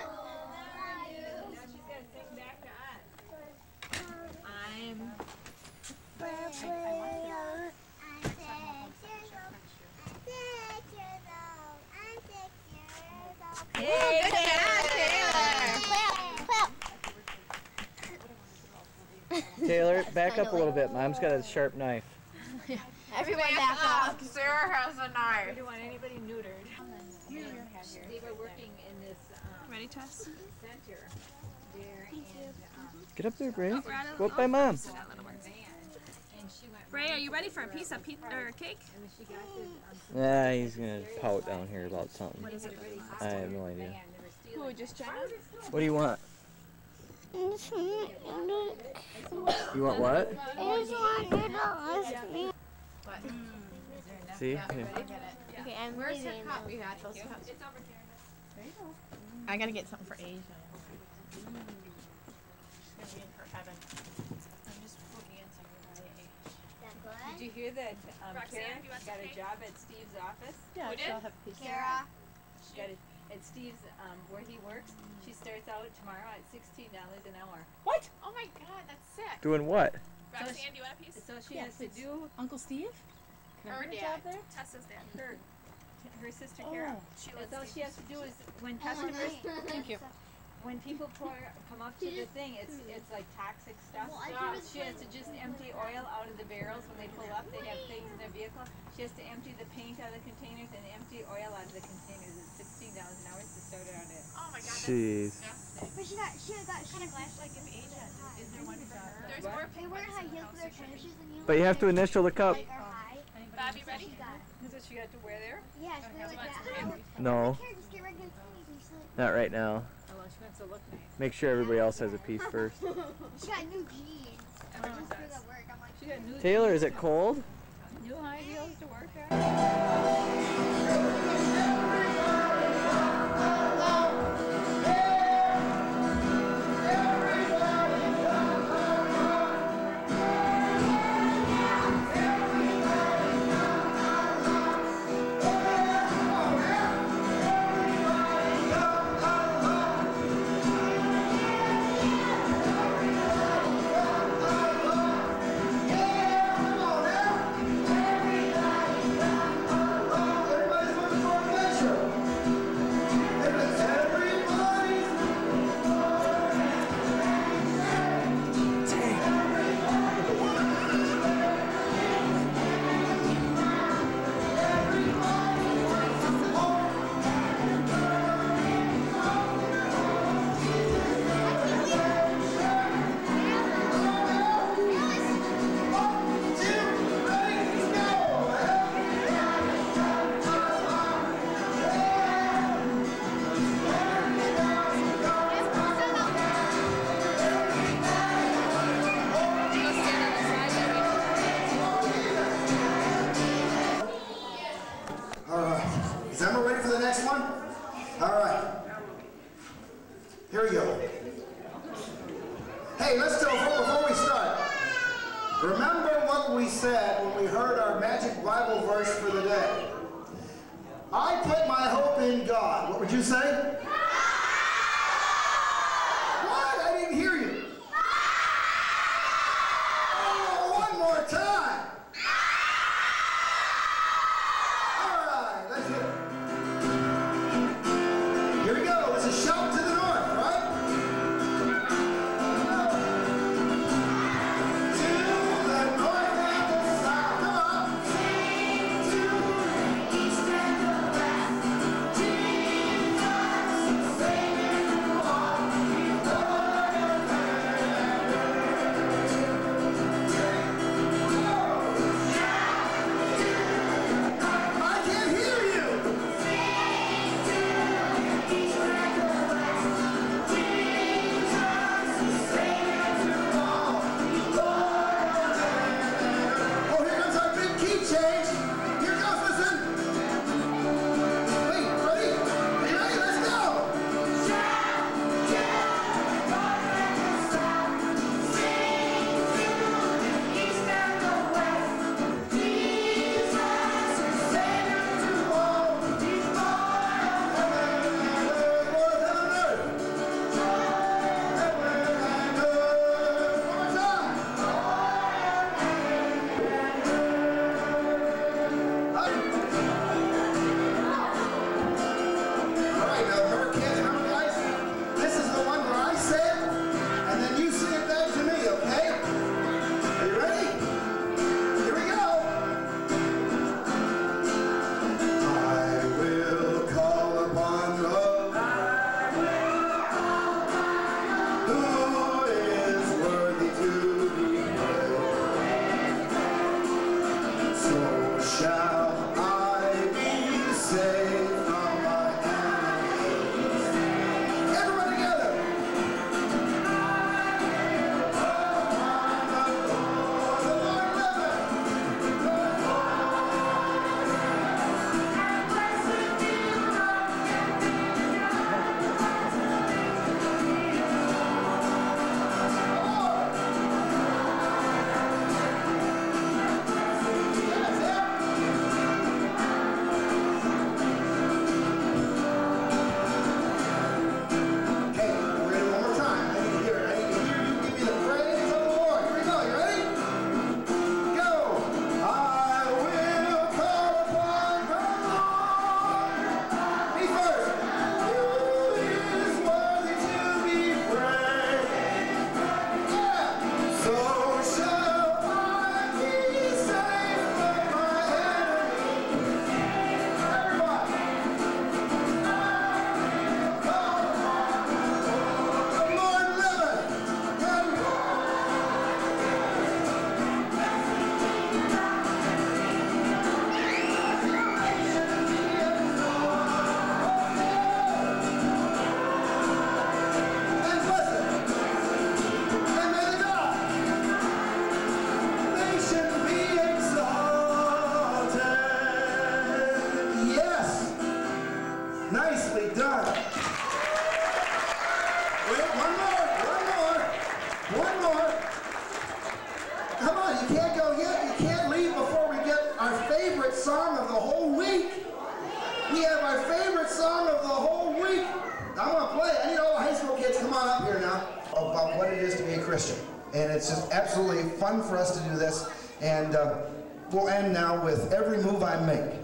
she's gonna sing back to us. I'm Yay, Taylor! Taylor, back up a little bit. Mom's got a sharp knife. Everyone back up. Sarah has a I knife. don't want anybody neutered. They were working in this um, Ready, Tess? center there, and um, Get up there, Bray. We're out of Go up by Mom. van, and she went. Ray, are you ready for a piece of pe- or a cake? And she got the um, Nah, he's gonna pout down here about something. What is it? I have no idea. van. They were stealing. Who, just Jenna? What do you want? You want what? See? Here. Okay, I'm Where's her leaving. cup? We got those cups. It's over here. I gotta get something for Asia. She's gonna be in her heaven. I'm just looking at somebody. Did you hear that um, Roxanne, Kara do you want got some a cake? job at Steve's office? Yeah, Who did? she'll have peace. Kara. She got it at Steve's, um, where he works. She starts out tomorrow at sixteen dollars an hour. What? Oh my god, that's sick. Doing what? Roxanne, do you want a piece? So she has to do Uncle Steve? Her job dad. Tessa's dad. her, her sister Kara. She That's lives all she has to do is when Oh, customers, Thank you. when people pour, come up to the thing, it's it's like toxic stuff. Well, I So did it she has to just empty oil out of the barrels when they pull up. They have things in their vehicle. She has to empty the paint out of the containers and empty oil out of the containers. It's sixteen dollars an hour to start out at. Oh my god, Jeez. But she got, she got, she got like if Asia, is there one for her? There's What? more They wear high heels with their tennis shoes and you But you have to initial the cup. like are high. Bob, you ready? She got, Is what she got to wear there? yeah, she wear like that. No, Here, just get regular clothes and she's not right now. Although she wants to look nice. Make sure everybody else has a piece first. like, she got new jeans. Everyone Just for does. the work. I'm like, She got new Taylor, is it cold? new high heels to work at. Everybody's on the floor. Here we go. Hey, let's go before we start. Remember what we said when we heard our magic Bible verse for the day. I put my hope in God. What would you say? What? I didn't hear you. Oh, one more time. All right, let's do it. Here we go. It's a shout to the north, right? Fun for us to do this, and uh, we'll end now with Every Move I Make.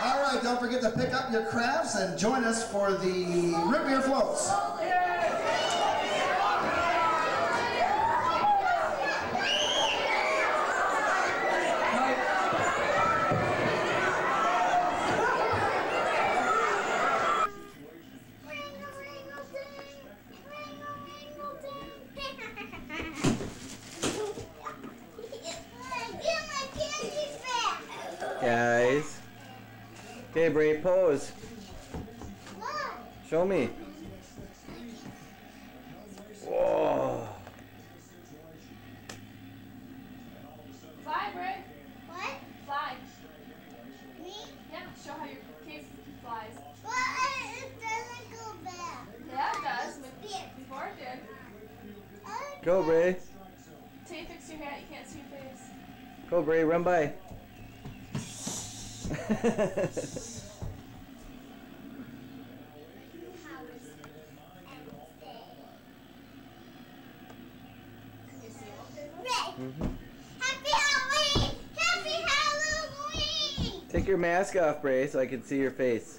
All right, don't forget to pick up your crafts and join us for the root beer floats. Guys. Okay, Bray, pose. Show me. Whoa. Fly, Bray. What? Fly. Me? Yeah, show how your case flies. Well, it doesn't go back. Yeah, it does. Before it did. Go, Bray. Till you fix your hat, you can't see your face. Go, Bray, run by. Mm-hmm. Happy Halloween! Happy Halloween! Take your mask off, Bray, so I can see your face.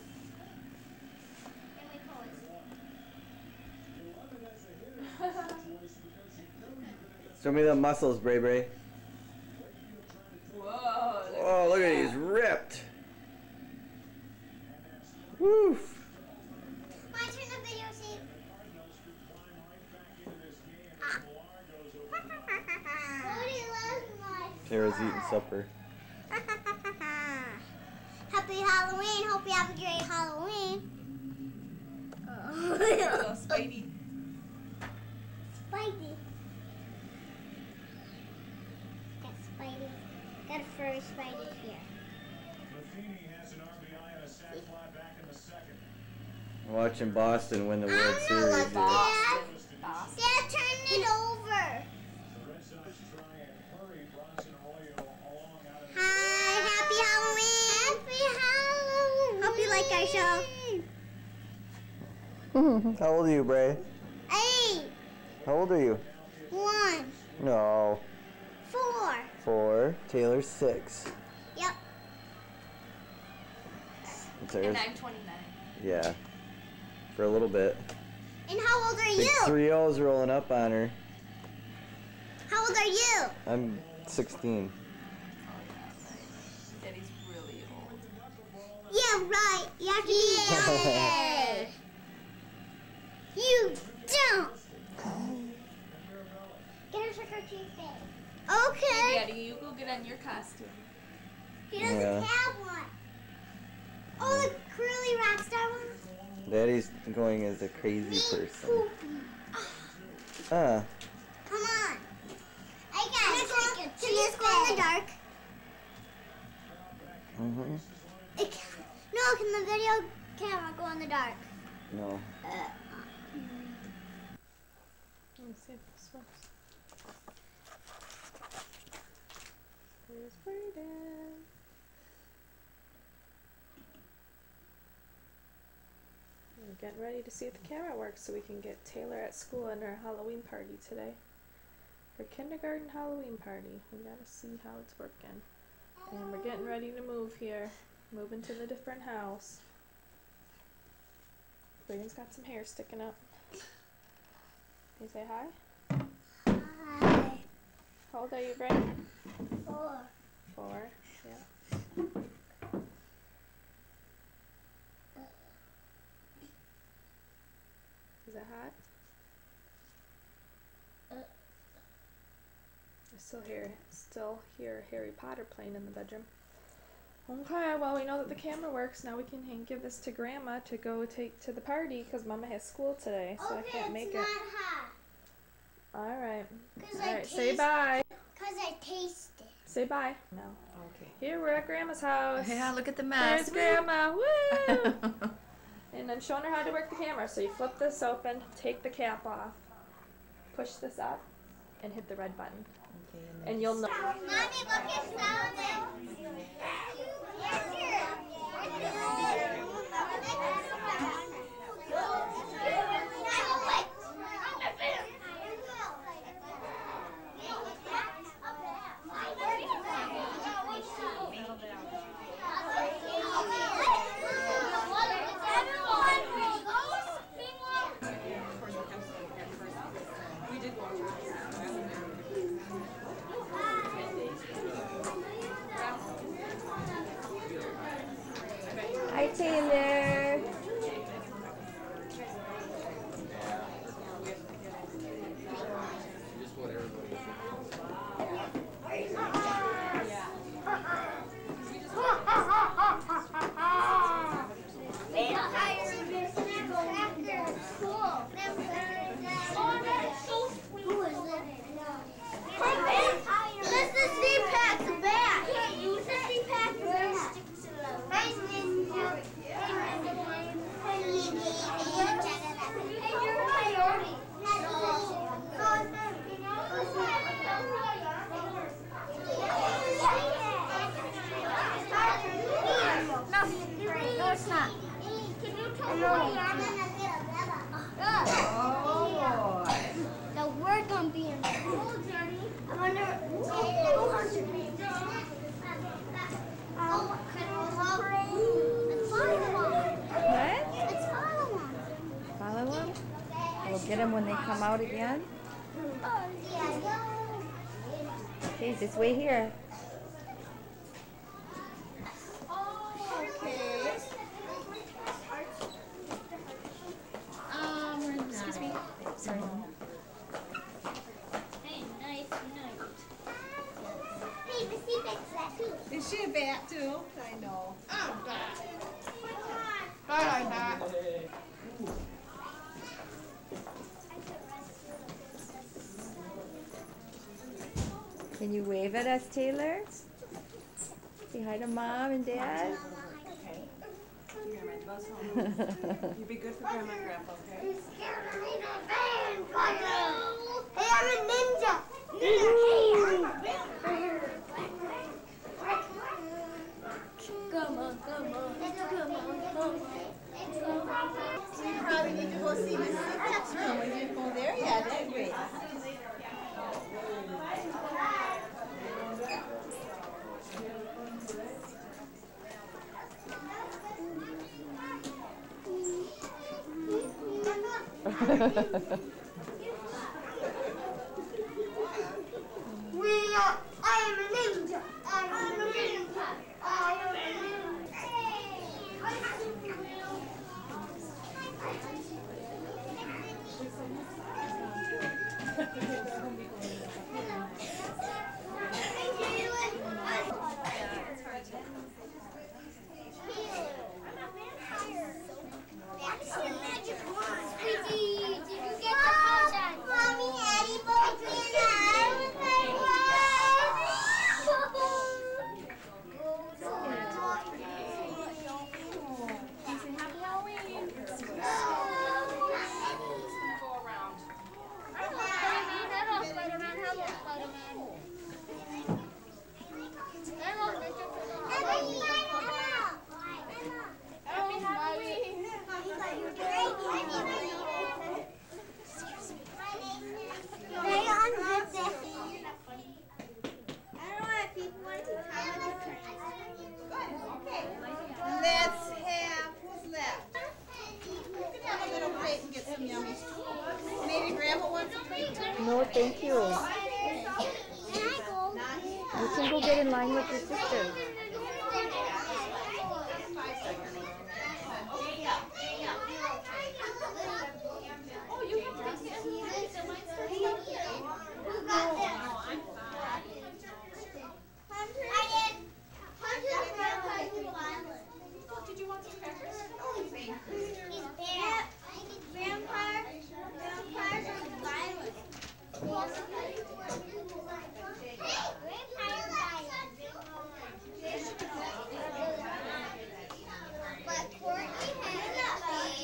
Show me the muscles, Bray Bray. Whoa. Oh, look at it, he's ripped. Woof. Want to turn the video tape? Cody loves my Tara's eating supper. Happy Halloween. Hope you have a great Halloween. Oh, Spidey. Spidey. Got Spidey. Got a furry Spidey here. I'm watching Boston win the World I'm Series. not here. Dad. Dad, turn it over. Hi, happy Halloween. Happy Halloween. Hope you like our show. How old are you, Bray? Eight. How old are you? One. No. Four. Four. Taylor's six. Yep. Tara's, And I'm twenty-nine. yeah. For a little bit. And how old are Big you? three O's rolling up on her. How old are you? I'm sixteen. Daddy's really old. Yeah, right. You have to be younger. You don't. Get a trick or treat bag. Okay. Hey, Daddy, you go get on your costume. He doesn't Yeah. have one. Oh, the curly rock star one. Daddy's going as a crazy person. Poopy. Ah. Come on. I got it. Can this go in the dark? Mm-hmm. It can, no, can the video camera go in the dark? No. Uh, Let me see if this works. Here's Brayden. We're getting ready to see if the camera works so we can get Taylor at school in her Halloween party today. Her kindergarten Halloween party. We gotta see how it's working. And we're getting ready to move here. Moving to the different house. Brayden's got some hair sticking up. Can you say hi? hi. How old are you, Brayden? Four. Four. Yeah. Is it hot? I still hear, still hear Harry Potter playing in the bedroom. Okay, well we know that the camera works. Now we can hand- give this to Grandma to go take to the party because Mama has school today, so okay, I can't make it's it. not hot. All right. 'Cause All I right. Say taste- bye. Cause I taste it. Say bye. No. Okay. Here we're at Grandma's house. Yeah, look at the There's mess. Grandma. Woo! And I'm showing her how to work the camera. So you flip this open, take the cap off, push this up, and hit the red button. Okay, and And you'll know. Mommy, look at Solomon. Hi, Taylor. Just what everybody No, it's not. Can you tell me what I'm gonna get a Oh boy. Now we're gonna be in school, Johnny. I wonder. Oh, it's What? It's follow one. Follow them? We'll get them when they come out again. Oh, yeah. Okay, just wait here. Excuse me. Sorry. Hey, nice night. Hey, the sea bag's that too. Is she a bat too? I know. Oh, God. Bye, bat. Can you wave at us, Taylor? Say hi to Mom and Dad. You be good for Grandma and Grandpa, okay? Hey, I'm a ninja. Hey, I'm a vampire. Come on, come on, come on, come on. We probably need to go see the next room. We didn't go there yet, did we? We are, I am a ninja. I am a ninja. I am a ninja. That's the magic wand. Squeaky, did you get the potion? Mommy, Eddie, both me and I was like, Happy Halloween. Let's have, who's left? You can have a little plate and get some yummies too. Maybe Grandma wants a plate too? No, thank you. You can go get in line with your sister. Did you want some crackers? Vampire, vampires are violent. But Courtney has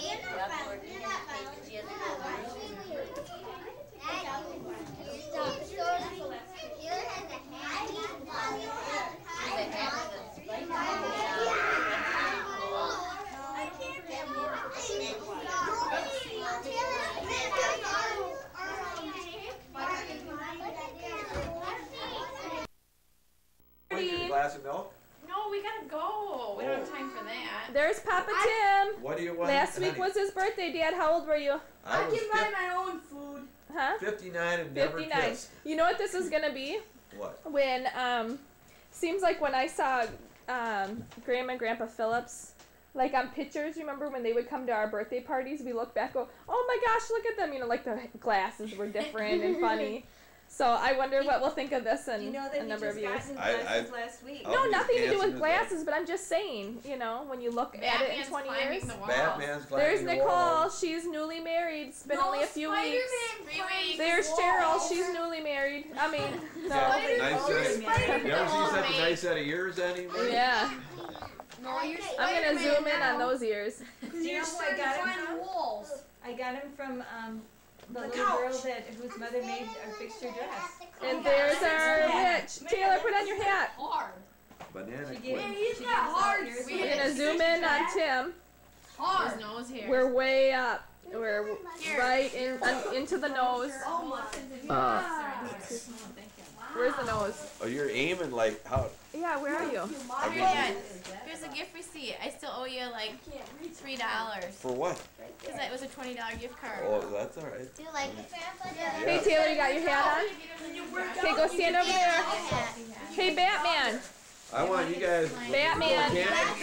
Glass of milk? No, we gotta go. We don't have time for that. There's Papa Tim. What do you want? Last week honey? was his birthday, Dad. How old were you? I was fif- my own food. Huh? fifty-nine and never fifty-nine. kissed. You know what this is gonna be? What? When um, seems like when I saw um Grandma and Grandpa Phillips like on pictures, remember when they would come to our birthday parties, we look back, go, oh my gosh, look at them, you know, like the glasses were different and funny. So I wonder what we'll think of this in You know that a he number just of years. got new I- glasses I- last week. I'll No, be nothing to do handsome with as glasses, but I'm just saying, you know, when you look at it in Batman's twenty climbing years. the walls. Batman's climbing There's the Nicole, wall. she's newly married. It's been No, only a few weeks. Spider-Man Three climbs weeks. There's the Cheryl, wall. she's newly married. I mean, no. Yeah, nice Oh, set. Spider-Man. You ever see such a nice set of ears, anymore? Yeah. No, you're I'm gonna zoom in on those ears. Do you know who I got him from? walls. I got him from um, the, The little couch. girl that whose mother made our fixture dress. And there's our witch. Taylor, put on your hat. Hard. Banana She gave, quid. she gave us all hard ears. We We're had gonna zoom in on Tim. Hard. His nose hair. We're way up. We're Here. right in un, into the nose. Oh my. Uh, Thank you. Where's the nose? Oh, you're aiming like how? Yeah, where are you? I Here, mean, Dad. Here's a gift receipt. I still owe you like three dollars. for what? Because it was a twenty dollar gift card. Oh, that's all right. Do you like it? Hey Taylor, you got your hat on? Okay, go stand over there. Hey Batman. I want you guys. Batman.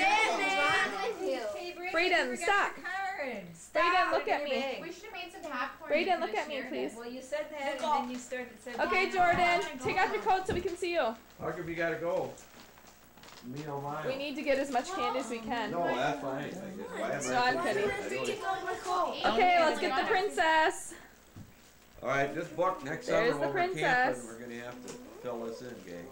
Batman. Braden, stop. Braden, look at me. We should have made some popcorn. Braden, look at me, please. Well, you said that, and then you started. Said Okay, Jordan, take off your coat so we can see you. How come you gotta go? Me on mine. We need to get as much candy as we can. No, that's fine. I guess. Why am I- No, I'm kidding. I don't- Okay, let's get the princess. All right, this book next There's summer the when we're princess. camping, we're gonna have to fill this in, gang.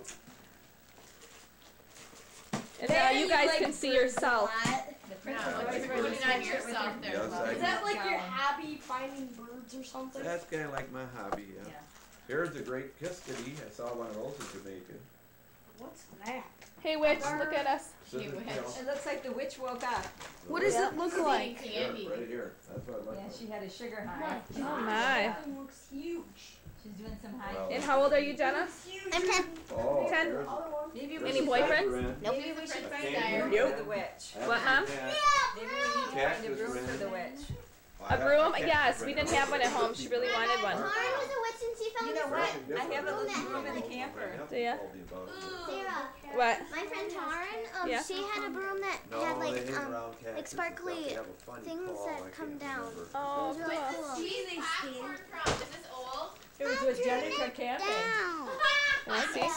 And now you guys can see yourself. The princess No, always it's wears putting this on picture with yourself her- there. Yes, I Is that like your hobby finding birds or something? That's kind of like my hobby, yeah. Yeah. Here's the great Kiskadee. I saw one of those in Jamaica. What's that? Hey witch, look at us. Sitting, you know, It looks like the witch woke up. What does Yeah. it look Eating like? here, Candy. right here. That's what it looked Yeah, like. she had a sugar high. Oh my. That thing looks huge. She's doing some high. Well, And how old are you, Jenna? I'm ten. Oh, Ten. here's- Maybe there's Any a boyfriends? factor in. Maybe we should A find candy out. bar. for the witch. What, Mom? Yeah. Maybe we need to find a Cactus broom for ran. the witch. Oh, I A have broom? cactus Yes, ran. we didn't have one at home. She really wanted one. Lauren was a witch and she found You know this what? one. I have a little broom in the camper. Do ya? Sarah, What? my friend Lauren, um, Yeah. she had a broom that No, had they like hang um around cactus and sparkly stuff. They have a funny things call. that I come can't down. remember. Oh, It was really cool. cool. Cheese popcorn from. Is this old? It was with Jennifer camping. Down. Wanna see?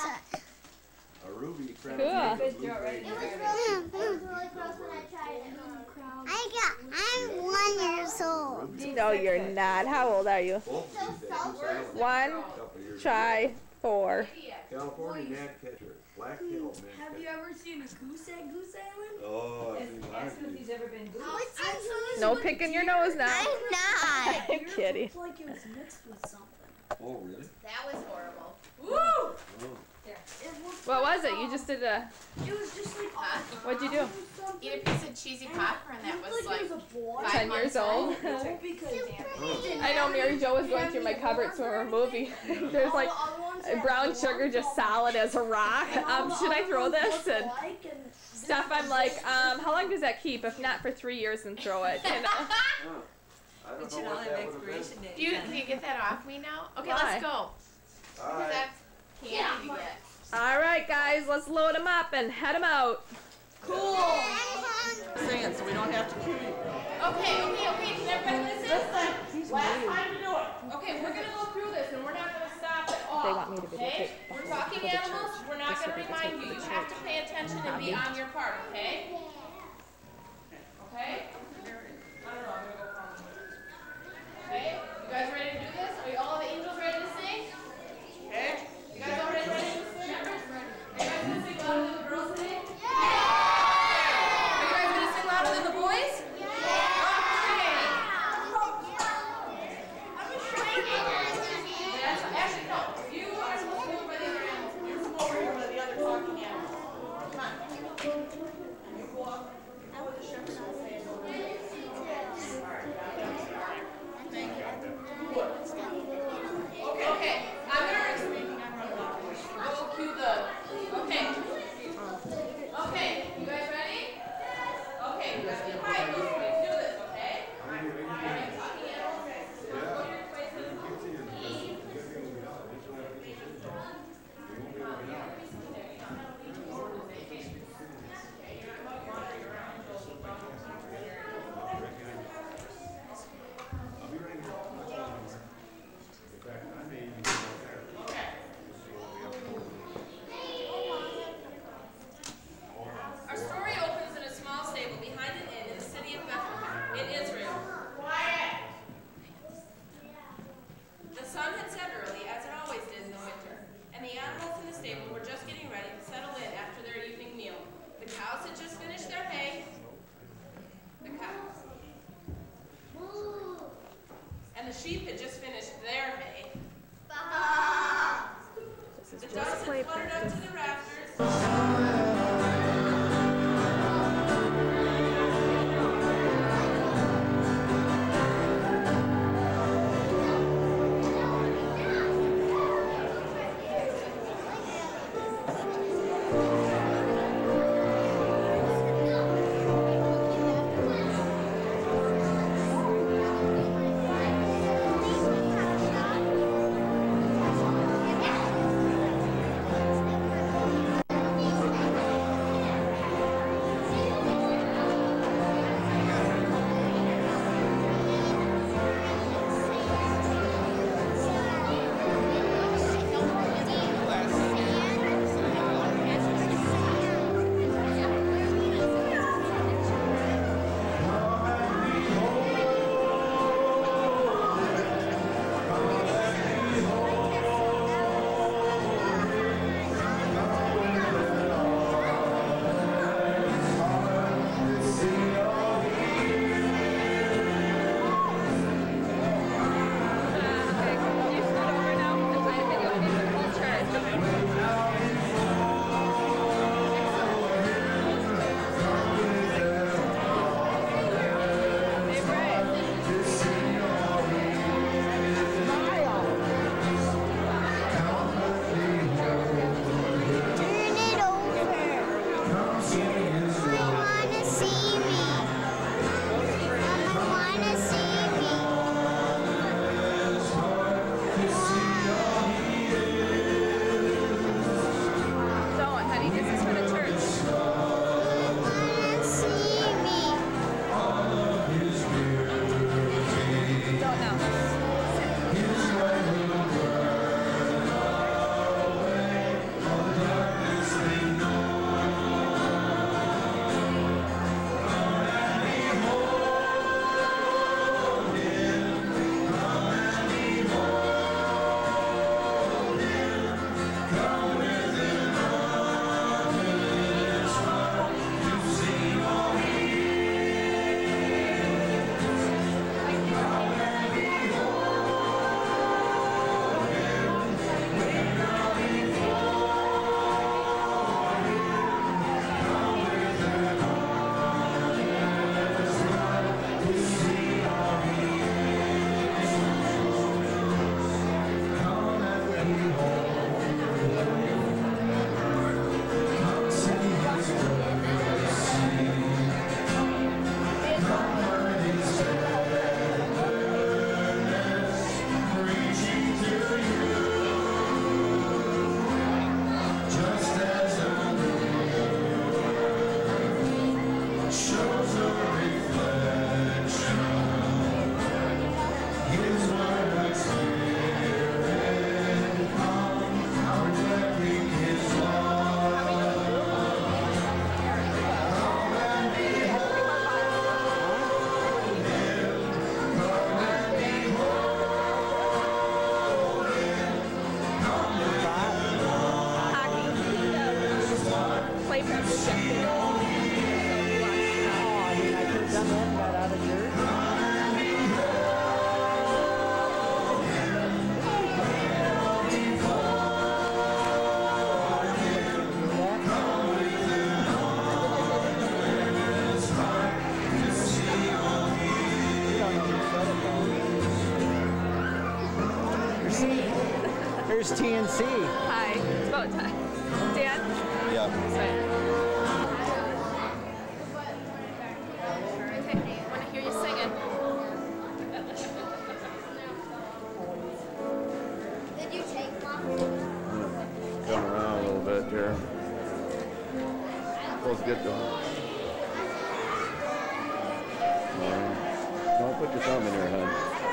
A ruby crab. Cool. Good, throw it right in It was there. really, it was really gross when I tried it. I got, I'm one years old. No, you're not. How old are you? Both of these, they do silent One, a couple years try, ago. four. California Mad Catcher. Black Hill Mad Have Catcher. you ever seen a goose egg goose island? Oh, I Ask think ask him if he's ever been goose. What's No picking your nose now. I'm not. I'm kidding. It's like it was mixed with something. Oh, really? That was horrible. Woo! Oh. It looked What like, was it? You um, just did a. It was just like Huh? What'd you do? Eat a piece of cheesy popcorn that was like like it was a boy. five Ten years months old. Because I know Mary Jo was going through my cupboards from her movie. There's like brown sugar just solid as a rock. Um, should I throw this? And stuff. I'm like, um, how long does that keep? If not for three years, then throw it. You know. Huh. I It don't should know all what have that would have been. expiration dates. Do you, do you get that off me now? Okay, Why? let's go. All Because right. that's candy to get. All right, guys, let's load them up and head them out. cool. Saying so we don't have to keep. Okay, okay, okay. Can everybody listen? Last time to do it. Okay, we're gonna go through this and we're not gonna stop at all. They want me to okay? videotape the We're whole talking for the animals. church. We're not This gonna will be the remind tape you. for You the have to church. pay attention and be on your part, okay? Okay? I don't know. I'm gonna go calm down. Okay? You guys ready to do this? Are you all the angels ready to sing? Okay. You guys all ready, ready to sing? Are you guys gonna sing louder than the girls today? Are you guys gonna sing louder than the boys? That's, actually, no. You are supposed to move by the other animals. You're supposed to move over by the other talking animals. Come on. men got out of dirt. Here's T N C. Hi, it's about time. Dan? Yeah. Sorry. Okay, I want to hear you singing. Did you take one? Come around a little bit here. Let's get going. Don't put your thumb in your head.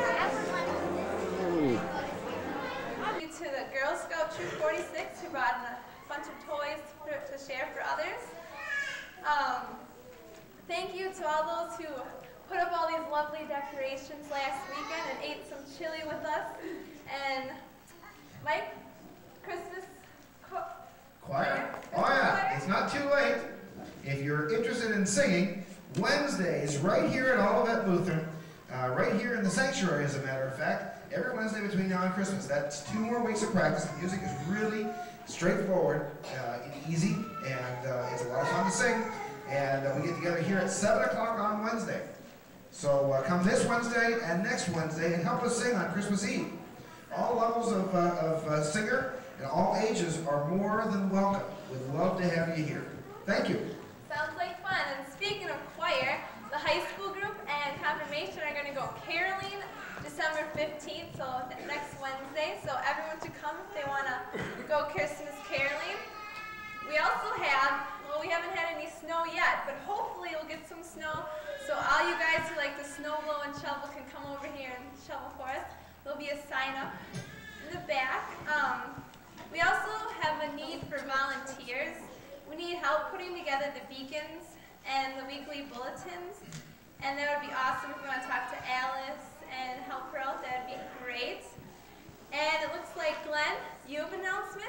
Ooh. To the Girl Scout Troop forty-six, who brought in a bunch of toys for, to share for others. Um, thank you to all those who put up all these lovely decorations last weekend and ate some chili with us. And Mike, Christmas co- Choir? Oh yeah, it's not too late. If you're interested in singing, Wednesdays right here at Olivet Lutheran, uh, right here in the sanctuary as a matter of fact, every Wednesday between now and Christmas. That's two more weeks of practice. The music is really straightforward, uh, and easy, and uh, it's a lot of fun to sing. And uh, we get together here at seven o'clock on Wednesday. So uh, come this Wednesday and next Wednesday and help us sing on Christmas Eve. All levels of, uh, of uh, singer and all ages are more than welcome. We'd love to have you here. Thank you. Sounds like fun. And speaking of choir, the high school group and confirmation are going to go caroling December fifteenth, so next Wednesday. So everyone should come if they want to go Christmas caroling. We also have, well, we haven't had any snow yet, but hopefully we'll get some snow. So all you guys who like to snow blow and shovel can come over here and shovel for us. There'll be a sign up in the back. Um, we also have a need for volunteers. We need help putting together the beacons and the weekly bulletins. And that would be awesome if you want to talk to Alice and help her out. That would be great. And it looks like, Glenn, you have an announcement?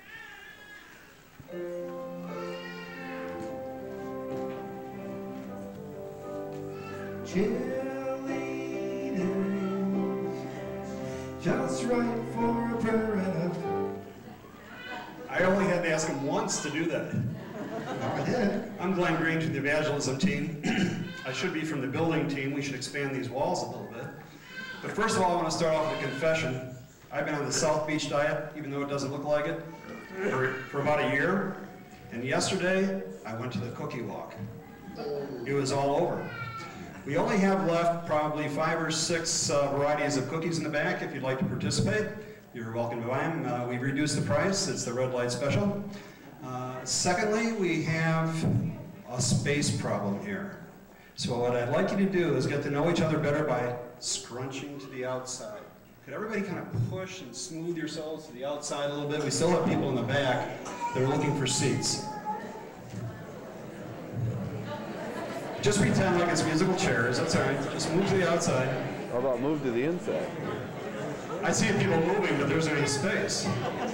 Cheerleaders, just right for a prayer and a... I only had to ask him once to do that. I did. I'm Glenn Grange with the evangelism team. I should be from the building team. We should expand these walls a little bit. But first of all, I want to start off with a confession. I've been on the South Beach diet, even though it doesn't look like it, for, for about a year. And yesterday, I went to the cookie walk. It was all over. We only have left probably five or six uh, varieties of cookies in the back. If you'd like to participate, you're welcome to buy them. Uh, we reduced the price. It's the red light special. Uh, secondly, we have a space problem here. So what I'd like you to do is get to know each other better by scrunching to the outside. Could everybody kind of push and smooth yourselves to the outside a little bit? We still have people in the back that are looking for seats. Just pretend like it's musical chairs, that's all right. Just move to the outside. How about move to the inside? I see people moving, but there's any space.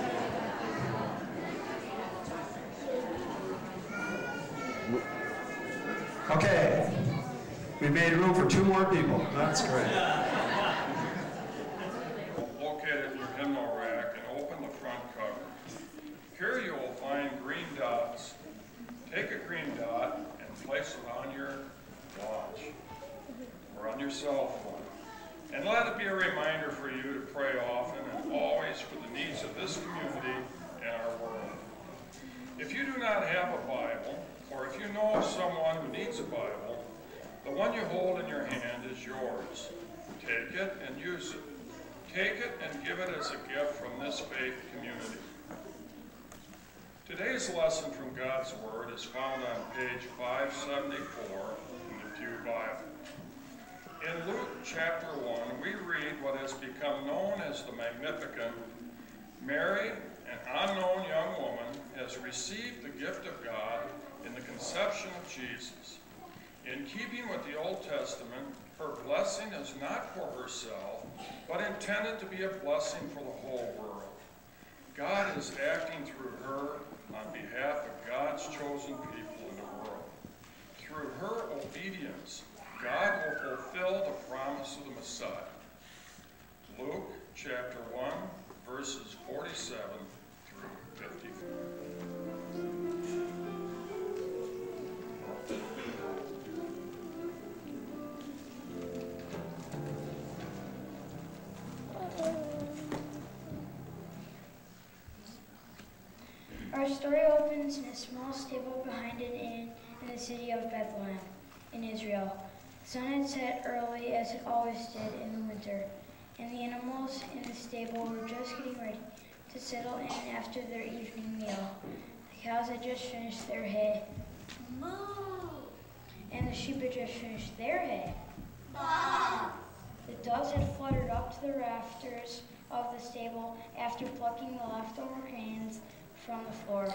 Okay, we made room for two more people. That's great. Located in your hymnal rack and open the front cover. Here you will find green dots. Take a green dot and place it on your watch or on your cell phone. And let it be a reminder for you to pray often and always for the needs of this community and our world. If you do not have a Bible, or if you know of someone who needs a Bible, the one you hold in your hand is yours. Take it and use it. Take it and give it as a gift from this faith community. Today's lesson from God's Word is found on page five seventy-four in the Pew Bible. In Luke chapter one, we read what has become known as the Magnificat. Mary, an unknown young woman, has received the gift of God in the conception of Jesus. In keeping with the Old Testament, her blessing is not for herself, but intended to be a blessing for the whole world. God is acting through her on behalf of God's chosen people in the world. Through her obedience, God will fulfill the promise of the Messiah. Luke chapter one, verses forty-seven through fifty-four. Our story opens in a small stable behind an inn in the city of Bethlehem, in Israel. The sun had set early, as it always did in the winter, and the animals in the stable were just getting ready to settle in after their evening meal. The cows had just finished their hay. Moo! And the sheep had just finished their hay. Bah! The doves had fluttered up to the rafters of the stable after plucking the leftover grains from the floor.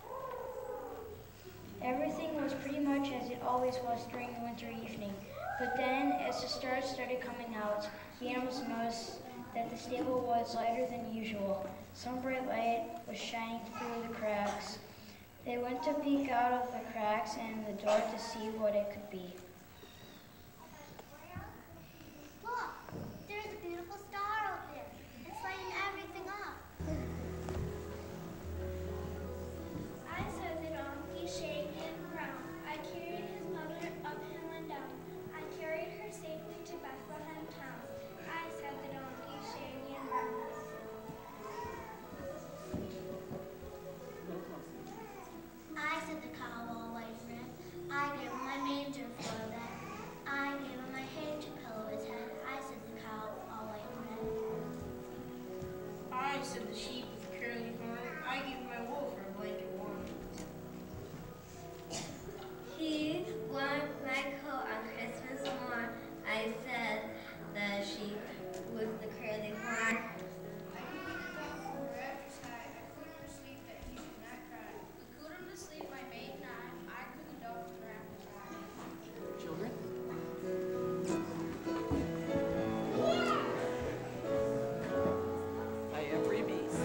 Everything was pretty much as it always was during the winter evening. But then, as the stars started coming out, the animals noticed that the stable was lighter than usual. Some bright light was shining through the cracks. They went to peek out of the cracks and the door to see what it could be. Look, there's a beautiful star out there. It's lighting everything up. I saw the donkey shaggy and brown. I carried his mother uphill and down. I carried her safely to Bethlehem town. I said the donkey shaggy and brown. I said the cow all white and red. I gave him my manger for a bed. I gave him my hay to pillow his head. I said the cow all white and red. I said the sheep with the curly horn. I gave him my wool for a blanket warm. He wore my coat on Christmas morn. I said the sheep with the curly horn. Children? I have freebies.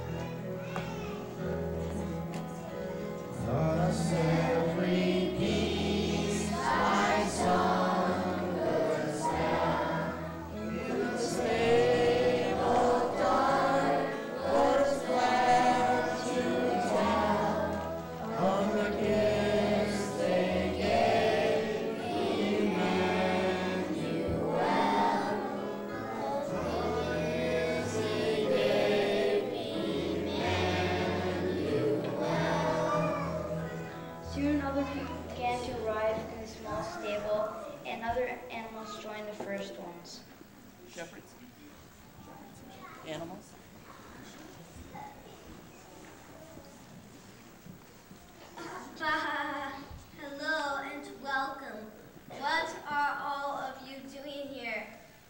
Thus every piece I sung goes down in the stable dark was glad to tell of the gifts they gave Emmanuel. The gifts he gave Emmanuel. Soon other people began to arrive in the small stable, and other animals joined the first ones. Shepherds? Animals? Bah, hello and welcome. What are all of you doing here?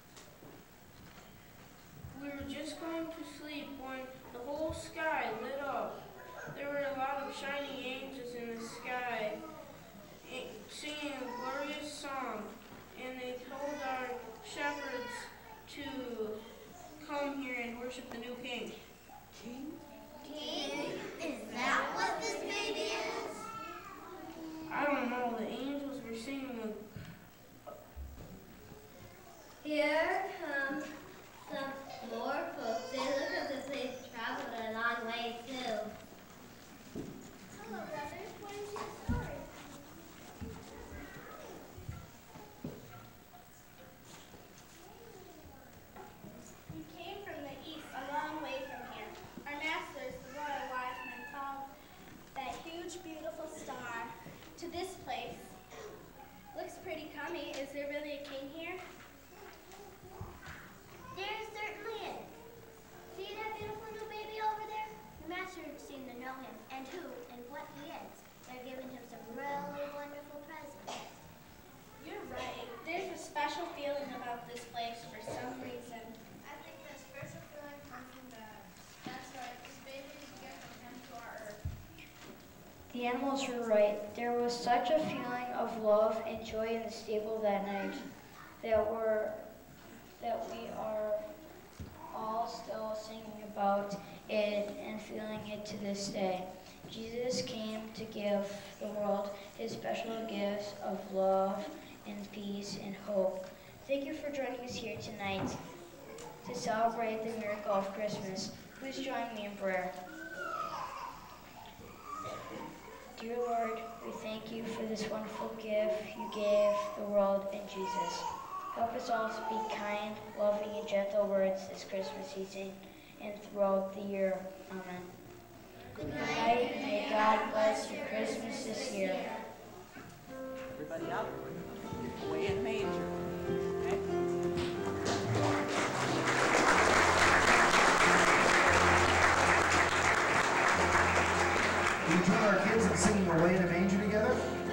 We were just going to sleep when the whole sky lit up. There were a lot of shining angels in the sky eh, singing a glorious song, and they told our shepherds to come here and worship the new king. King? King? Is that what this baby is? I don't know, the angels were singing a Here come some more folks. They look as if they've traveled a long way too. Hello, brothers. What is your story? We came from the east, a long way from here. Our masters, the royal wise men, found that huge, beautiful star to this place. Looks pretty cummy. Is there really a king here? There certainly is. See that beautiful new baby over there? The masters seem to know him and who and what he is. They're giving him some really wonderful presents. You're right. There's a special feeling about this place for some reason. I think this special feeling comes from God. That's right. This baby is a gift from him to our earth. The animals were right. There was such a feeling of love and joy in the stable that night that we're that we are all still singing about it and feeling it to this day. Jesus came to give the world his special gifts of love and peace and hope. Thank you for joining us here tonight to celebrate the miracle of Christmas. Please join me in prayer. Dear Lord, we thank you for this wonderful gift you gave the world in Jesus. Help us all to speak kind, loving, and gentle words this Christmas season and throughout the year. Amen. Good night. May God bless your Christmas this year. Everybody up. Away in the manger. Okay? Can you join our kids in singing Away in a Manger together?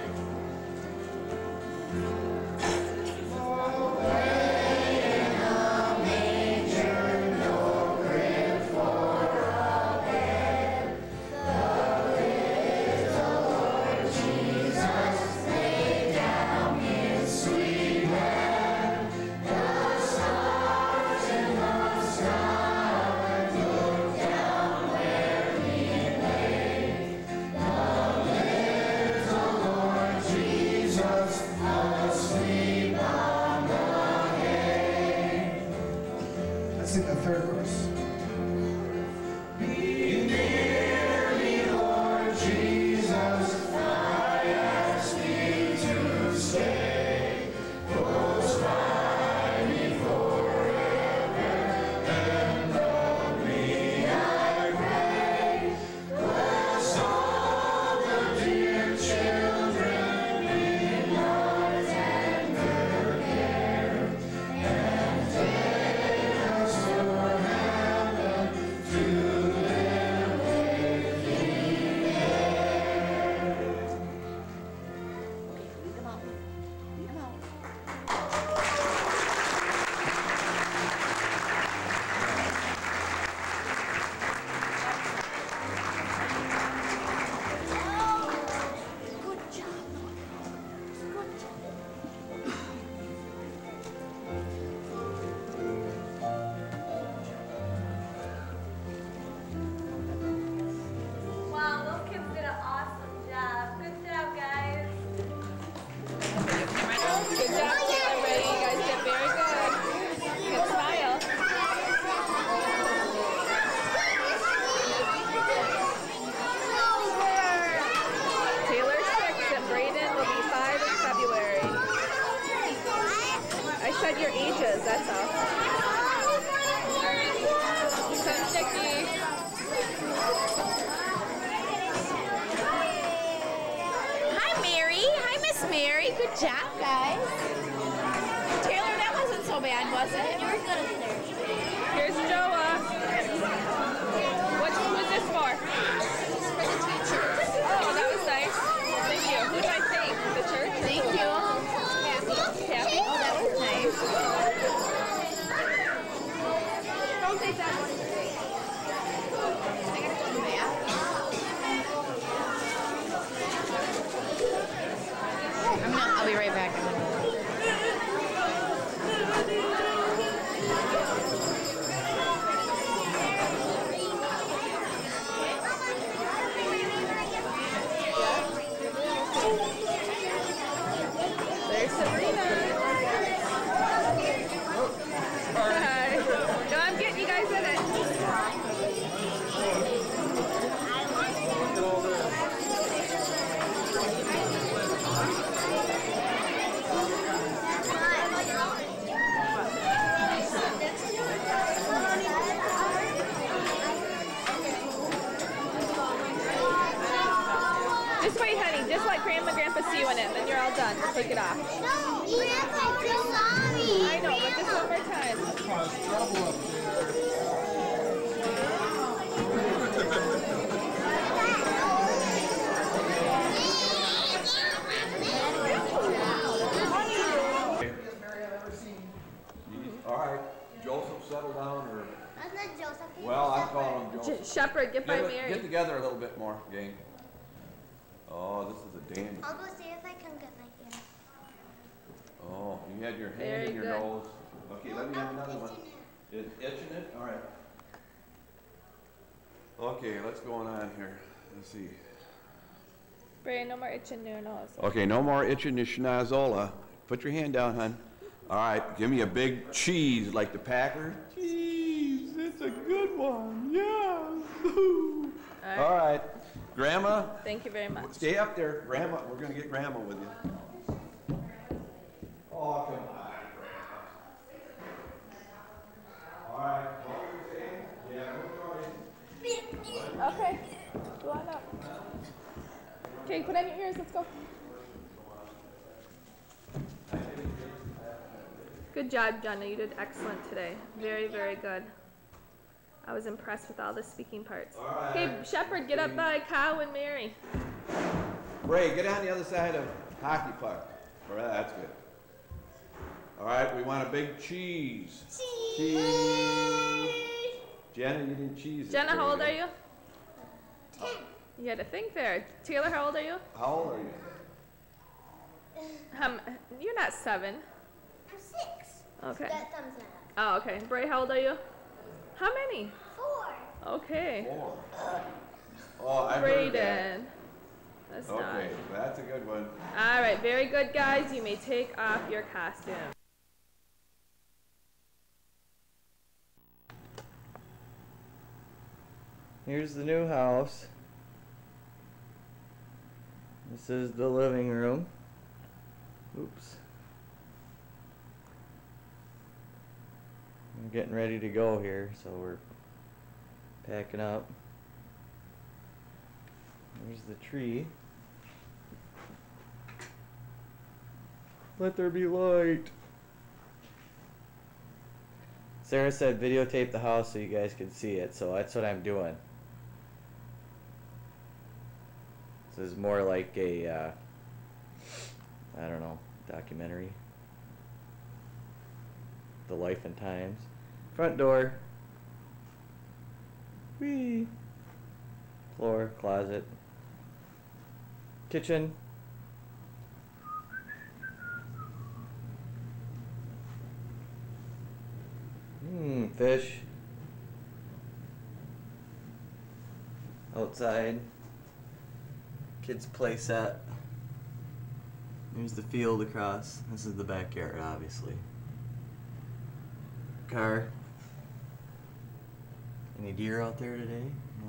Sing the third verse. Be near me, Lord Jesus, I ask thee to stay. Close by me forever, and of me I pray. Bless all the dear children in your tender care, and take us to heaven to live with thee there. Lead them out. Lead them out. Good job. Good job. Wow, those kids did an awesome job. Good job, guys. Good job, Taylor, Brady. You guys did very good. Good smile. Taylor's six and Brayden will be five in February. I said your ages, that's all. Come, Sticky. Hi, Mary. Hi, Miss Mary. Good job, guys. Taylor, that wasn't so bad, was it? You were good at there. Here's Joa. What was this for? For the teachers. Oh, that was nice. Thank you. Who did I thank? The church? Thank you. Happy. Happy? Oh, that was nice. Don't take that one. I gotta go to the bath. I'm not, I'll be right back. There's Sabrina. Hi. No, I'm getting you guys in it. Just wait, honey. Just let Grandma and Grandpa see you in it. Then you're all done. Take it off. No, Grandpa, just saw me. I know, but just one more time. Cause trouble up All right, Joseph, settle down, or, That's not Joseph. he's well, I'm Shepherd. calling him J- Joseph. Shepherd, get by Get, Mary. get together a little bit more, gang. Oh, this is a dandy. I'll go see if I can get my hand. Oh, you had your hand Very in your good. nose. Okay, let me have another one. It's itching it? All right. Okay, what's going on here? Let's see. Bray, no more itching your nose. Okay, no more itching the schnozola. Put your hand down, hon. All right, give me a big cheese like the Packer. Cheese, it's a good one, yeah. All right. All right, Grandma. Thank you very much. Stay up there, Grandma. We're gonna get Grandma with you. Oh, come on, Grandma. All right, what were you saying? Yeah, no choice. Okay, go on up. Okay, put on your ears, let's go. Good job, Jenna. You did excellent today. Very, very good. I was impressed with all the speaking parts. Right. Okay, Shepherd, get up by Kyle and Mary. Ray, get on the other side of hockey puck. All right, that's good. All right, we want a big cheese. Cheese. Cheese. Jenna, you did cheese. Jenna, how old are you? Ten. You had to think there. Taylor, how old are you? How old are you? Um, you're not seven. I'm six. Okay. That thumbs not up. Oh, okay. Bray, how old are you? How many? Four. Okay. Four. Oh, I heard that. Brayden. That's Okay, not. that's a good one. All right, very good, guys. You may take off your costume. Here's the new house. This is the living room. Oops. We're getting ready to go here, so we're packing up. There's the tree. Let there be light. Sarah said videotape the house so you guys could see it, so that's what I'm doing. This is more like a, uh, I don't know, documentary. The life and times. Front door. Whee! Floor, closet. Kitchen. Hmm, fish. Outside. Kids play set. There's the field across. This is the backyard, obviously. Car. Any deer out there today?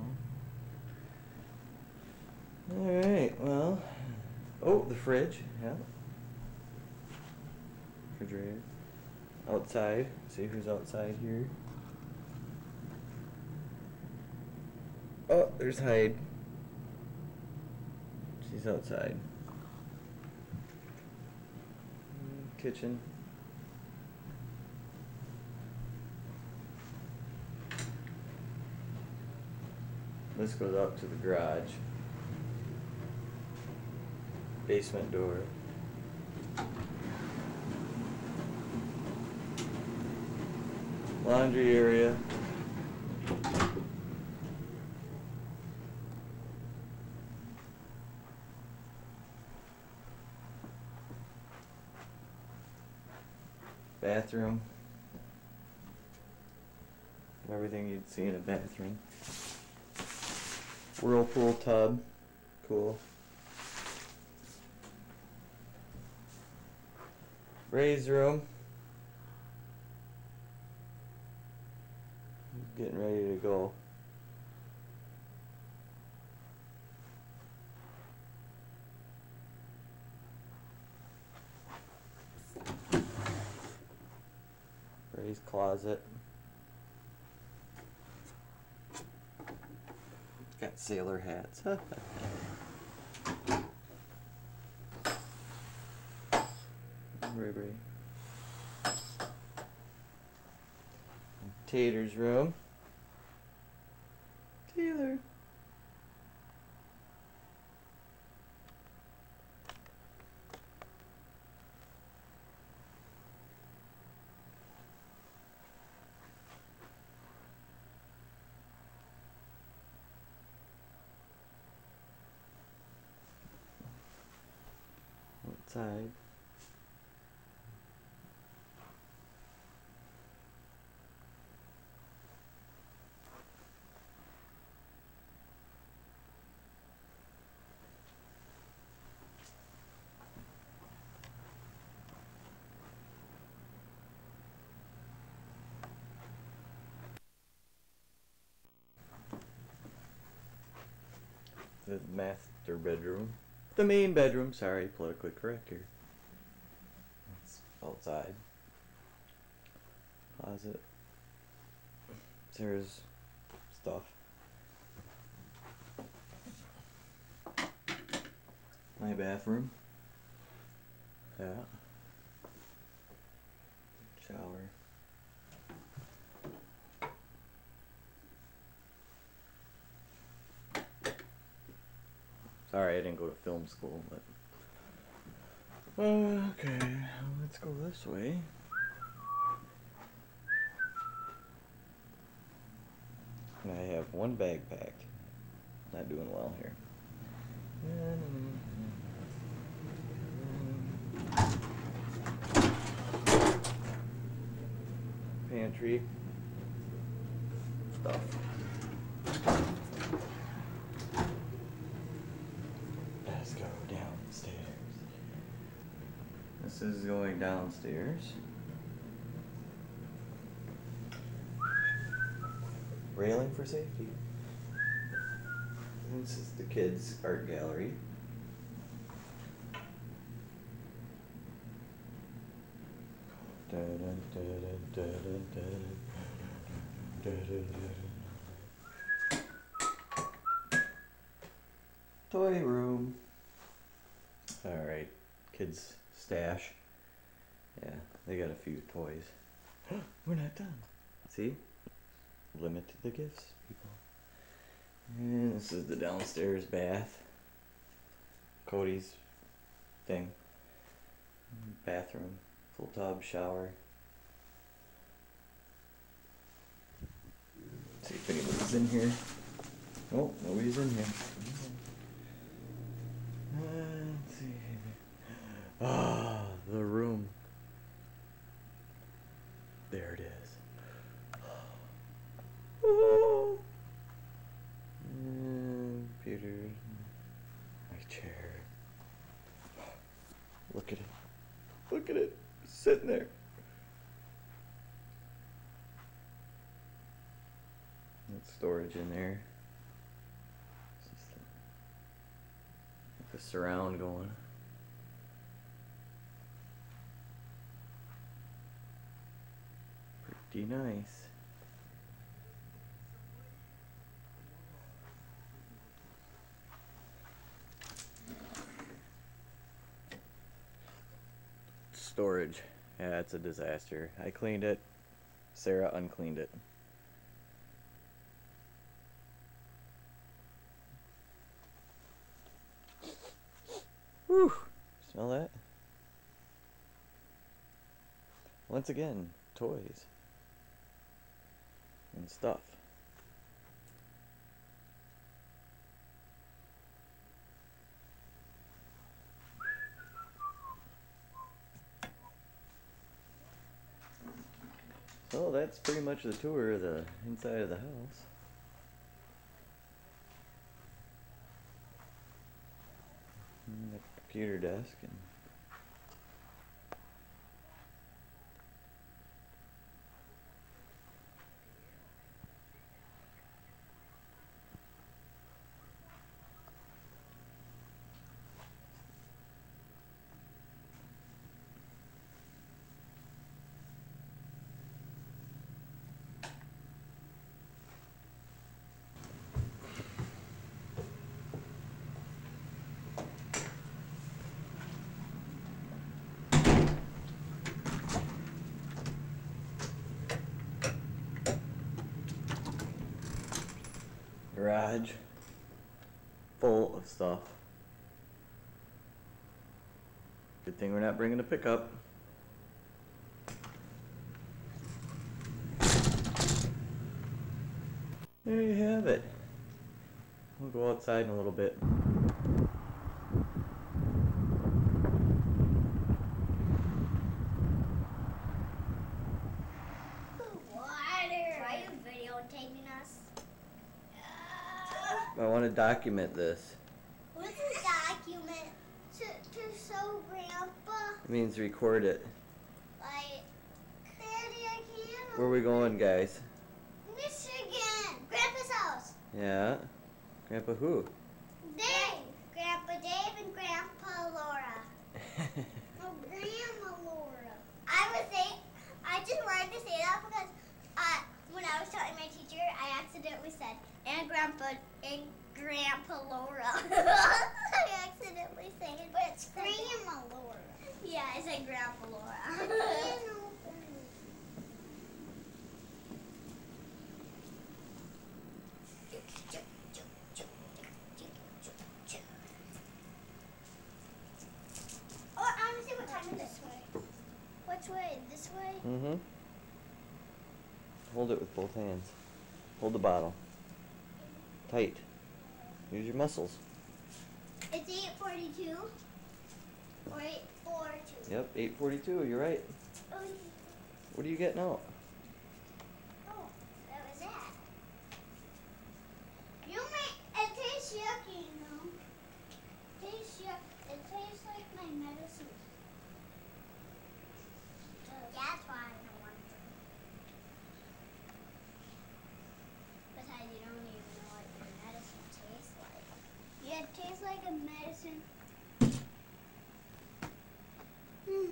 No? Alright, well. Oh, the fridge. Yeah. Refrigerator. Outside. See who's outside here. Oh, there's Hyde. She's outside. Kitchen. This goes up to the garage. Basement door. Laundry area. Bathroom. Everything you'd see in a bathroom. Whirlpool tub. Cool. Ray's room. Getting ready to go. Ray's closet. Got sailor hats. Ray Ray. Tater's room. Taylor. Outside. The master bedroom. The main bedroom, sorry, politically correct here. It's outside. Closet. There's stuff. My bathroom. Yeah. Shower. Sorry, I didn't go to film school, but... Okay, let's go this way. And I have one bag packed. Not doing well here. Pantry. Stuff. Let's go downstairs. This is going downstairs. Railing for safety. And this is the kids' art gallery. Da, da, da, da, da, da, da, da, da. Toy room. Alright, kids' stash. Yeah, they got a few toys. We're not done. See? Limit the gifts, people. And this is the downstairs bath. Cody's thing. Bathroom. Full tub, shower. Let's see if anybody's in here. Oh, nobody's in here. Uh, let's see. Ah, the room. There it is. Oh. And computer. My chair. Look at it. Look at it. Sitting there. That's storage in there. It's just like a surround going. Pretty nice. Storage. Yeah, it's a disaster. I cleaned it. Sarah uncleaned it. Whew. Smell that? Once again, toys and stuff. So that's pretty much the tour of the inside of the house. And the computer desk and garage full of stuff. Good thing we're not bringing a pickup. There you have it. We'll go outside in a little bit. I want to document this. What's a document? To, to show Grandpa? It means record it. Like, Daddy, I can't. Where are we going, guys? Michigan. Grandpa's house. Yeah. Grandpa who? Daddy, Oh, Grandma Laura. I was saying, I just wanted to say that because uh, when I was telling my teacher, I accidentally said, and Grandpa, and Grandpa Laura. I accidentally said it. But it's Grandma Laura. Yeah, I said Grandpa Laura. Oh, I want to see what time it is this way. Which way? This way? Mm-hmm. Hold it with both hands. Hold the bottle. Tight. Use your muscles. It's eight forty-two. Or eight forty-two. Yep, eight forty-two, you're right. Oh, What are you getting out? oh, that was that. You may, it tastes yucky, you know. It tastes yuck. It tastes like my medicine. That's why I don't want to. Besides, you don't even know what your medicine tastes like. Yeah, it tastes like a medicine. Hmm.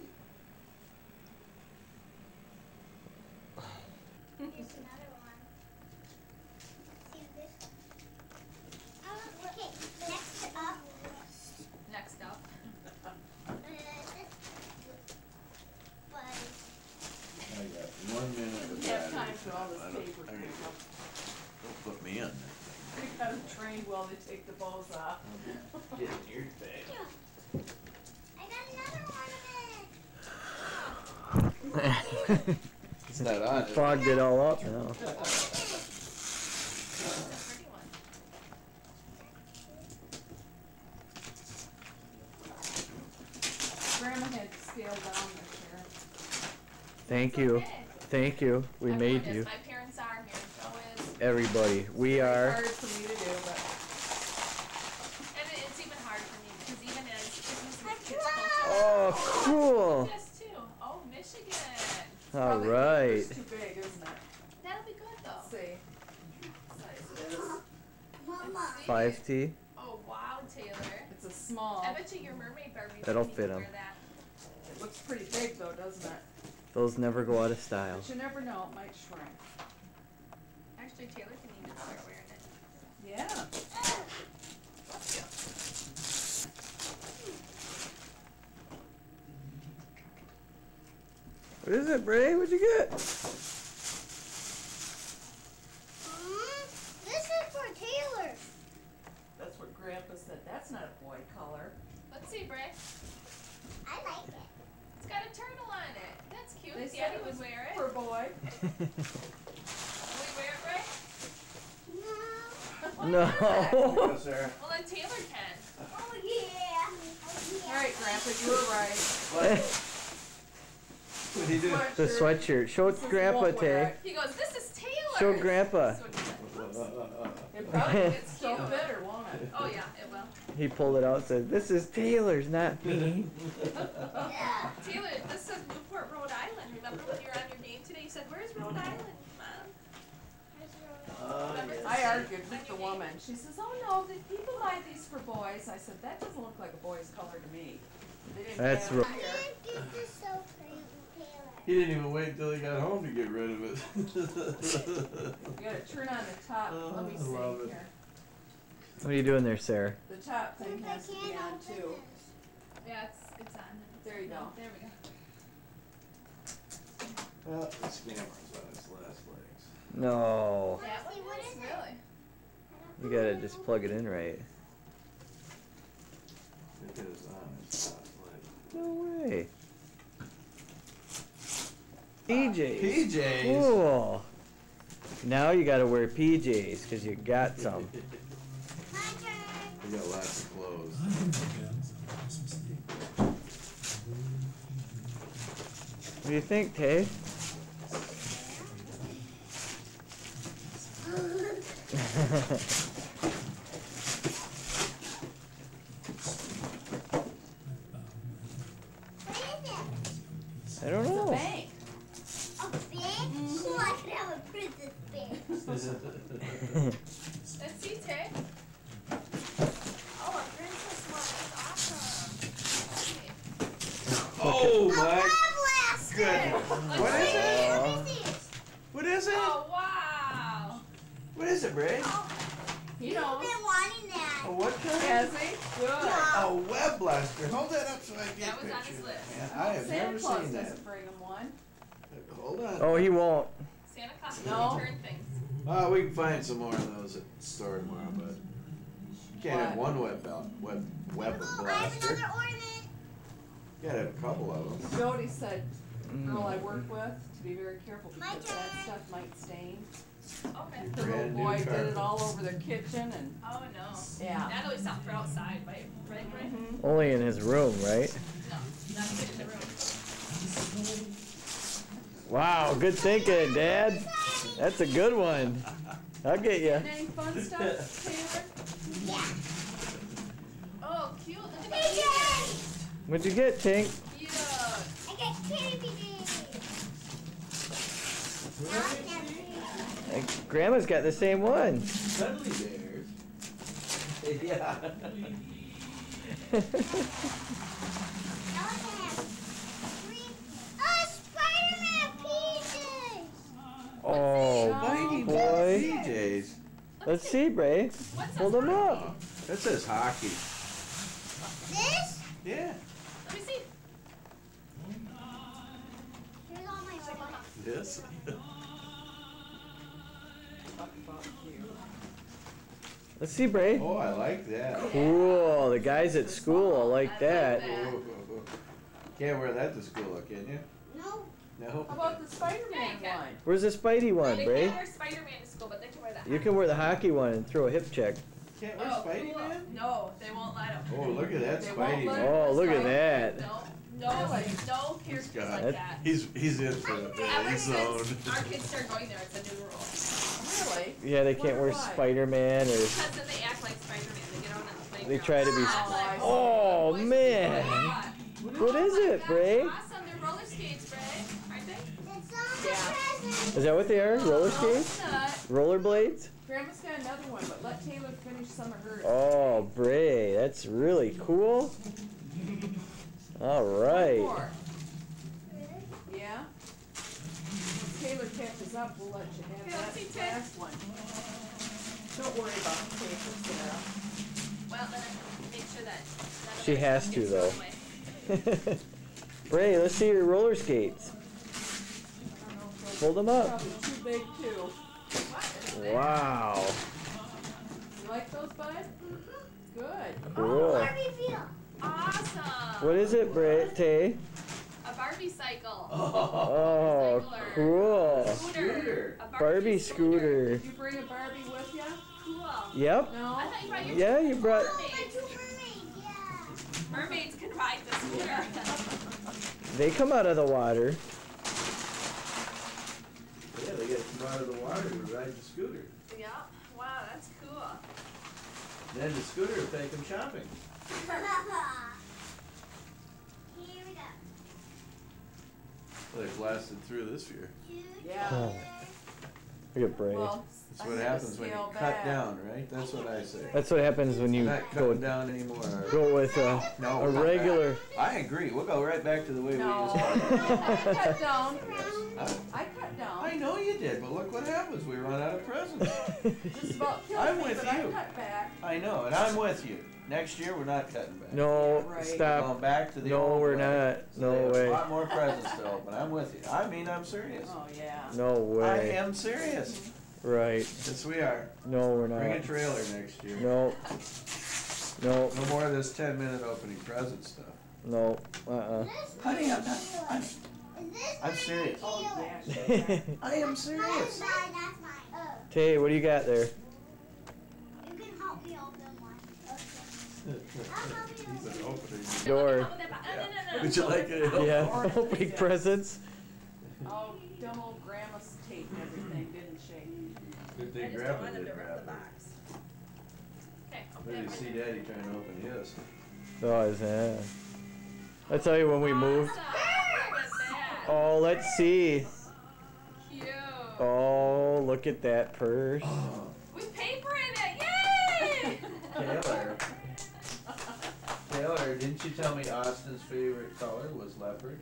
Here's another one. See this? Oh, okay, next up. Next up. Uh, this buddy. I got one minute of We have battery. time for all this I don't- paper I to don't- up. Don't put me in. We got them trained while they take the bows off. Get in your bag. I got another one of it. It's not on. is it? Fogged it all up now. That's a pretty one. Grandma had to scale down this year. Thank you. Thank you. We Everyone made is. you. My parents are, Mary Jo is. Everybody. We It's are. hard for me to do, but And it- it's even hard for me because even as Christmas is kids culture. Oh, cool. Yes, too. Oh, Michigan. All probably right. it's too big, isn't it? That'll be good though. Let's see. Size it is. Mama. five T. Oh wow, Taylor. It's a small. I bet you your mermaid Barbie That'll need fit to 'em. wear that. It looks pretty big though, doesn't it? Those never go out of style. But you never know, it might shrink. Actually, Taylor can even start wearing it. Yeah. Bless you. What is it, Bray? What'd you get? Hmm? This is for Taylor. That's what Grandpa said. That's not a boy color. Let's see, Bray. I like it. It's got a turtle on it. That's cute. They said Daddy it would was wear it. for a boy. Will we wear it, Bray? No. No. Yes, Sarah. Well, then Taylor can. Oh, yeah. Oh, yeah. All right, Grandpa, you were right. What did he do? The sweatshirt. Show This is Grandpa, won't wear Tay. it. He goes, this is Taylor. Show Grandpa. That's what he said. It probably It's gets so cute. bitter, won't it? Oh yeah, it will. He pulled it out and said, "This is Taylor's, not me." Taylor, this says Newport, Rhode Island. Remember when you were on your game today? You said, where's Rhode Island, Mom? Oh, Remember? yes. I argued with the woman. She says, "Oh no, the people buy these for boys." I said, "That doesn't look like a boy's color to me." They didn't That's have it right. here. This is so pretty, Taylor. He didn't even wait until he got home to get rid of it. You gotta turn on the top. Oh, Let me I see love it. here. What are you doing there, Sarah? The top thing I has to be can't on open too. this. Yeah, it's it's on. There you go. There we go. Well, the scammer's on his last legs. No. That See, one what is is it? really. You gotta just plug it in right. It is on his last legs. No way. P Js. P Js? Cool. Now you gotta wear P Js because you got some. We got lots of clothes. What do you think, Tay? I don't It's a know. bank. A big? Oh, I could have a princess bear. Let's see, Tay. Oh, a princess one. That's awesome. Okay. my goodness. What is it? What is it? Oh, wow. What is it, Bray? He knows. Been wanting that. A what kind? Has he? Good. A web blaster. Hold that up so I can get That was on pictures. his list. Man, I have Santa never Claus seen that. doesn't bring him one. Hold on. Oh, he won't. Santa Claus No. can return things. Oh, we can find some more of those at the store tomorrow, but you can't have one web belt, web web blaster. You gotta have a couple of them. Jody said, Mm. girl I work with, to be very careful because that stuff might stain. Okay. The little Brand new boy did carpet. it all over their kitchen and. Oh, no. Yeah. Not always not for outside, right? Right, right? Only in his room, right? No, not fit in the room. Wow, good thinking, Dad. That's a good one. I'll get you. And any fun stuff, Taylor? Oh, cute. Look at that. What'd you get, Tink? Cute. I got kitty bitty. Uh, Grandma's got the same one. Cuddly bears. Yeah. Oh, Spider-Man pieces. Oh, Bitey boy. P Js. Let's see, Bray. Hold them up. That says hockey. This? Yeah. Let me see. Here's all my orders. This. Let's see, Bray. Oh, I like that. Cool. The guys at school like that. Ooh. Can't wear that to school, can you? No. No. How about the Spider-Man one? Where's the Spidey one, They Bray? can't wear Spider-Man to school, but they can wear that. You can wear the hockey one and throw a hip check. Can't wear Oh, Spidey cool. Man? No, they won't let him. Oh, look at that They won't Spidey let Man. Oh, look at that. No, no, no characters God. like that. He's he's in for it. Ever He's since zoned. our kids started going there, it's a new rule. Really? Yeah, they can't wear Wonder why? Spider-Man or Because then they act like Spider-Man. They get on the playground. they try to be. Act like, Oh boys man, what? what is it, Bray? Awesome, they're roller skates, Bray, aren't they? It's on the present. Is that what they are? Roller skates? Nut. Rollerblades? Grandma's got another one, but let Taylor finish some of hers. Oh, Bray, that's really cool. All right. More. Yeah? Once Taylor catches up, we'll let you have Okay, let's see, that Ted. last one. Don't worry about the papers, Sarah. Well, then I can make sure that none of She their has stuff to, gets though. thrown away. Bray, let's see your roller skates. I don't know if Hold them up. Probably too big, too. Wow. You like those, bud? Good. Cool. Barbie feel. Awesome. What is it, Bray? Tay? A Barbie cycle. Oh, cool. Scooter. A Barbie scooter. Did you bring a Barbie with you? Cool. Yep. No? I thought you brought your Yeah, you brought. mermaids. Mermaids can ride the scooter. They come out of the water. Yeah, they get to come out of the water to ride the scooter. Yeah. Wow, that's cool. Then the scooter will take them shopping. Here we go. Well, they've lasted through this year. Yeah. Oh. Look at Bray. Well, That's I what had to happens when you scale cut back. down, right? That's what I say. That's what happens when you We're not go cutting down anymore. go with a, No, a cut regular. back. I agree. We'll go right back to the way No. we used to. I cut down. Huh? I cut down. I know you did, but look what happens. We run out of presents. Just about killed I'm me, with but you. I cut back. I know, and I'm with you. Next year, we're not cutting back. No, Yeah, right. We're stop. going back to the No, old we're way. not. So No they have way. A lot more presents to open. I'm with you. I mean, I'm serious. Oh, yeah. No I way. am serious. Right. Yes, we are. No, we're Bring a not. trailer next year. No. No. No more of this ten minute opening present stuff. No. Uh-uh. Honey, I'm not. I'm, Is this I'm serious. Oh, yeah. I am serious. That's mine, that's mine. Oh, Tay, what do you got there? you can help me open one. Okay. He's an opening. Door. Would you like it? Yeah. Opening presents. Oh, dumb old grandma's tape and everything, didn't she? Good I thing just Grandpa don't want him to didn't rip wrap the it. box. Okay, Maybe open see it. Daddy trying to open his. Oh, is that? I tell you when we moved. Awesome. Look at that. Oh, let's see. Cute. Oh, look at that purse. With paper in it. Yay! Taylor. Taylor, didn't you tell me Austin's favorite color was leopard?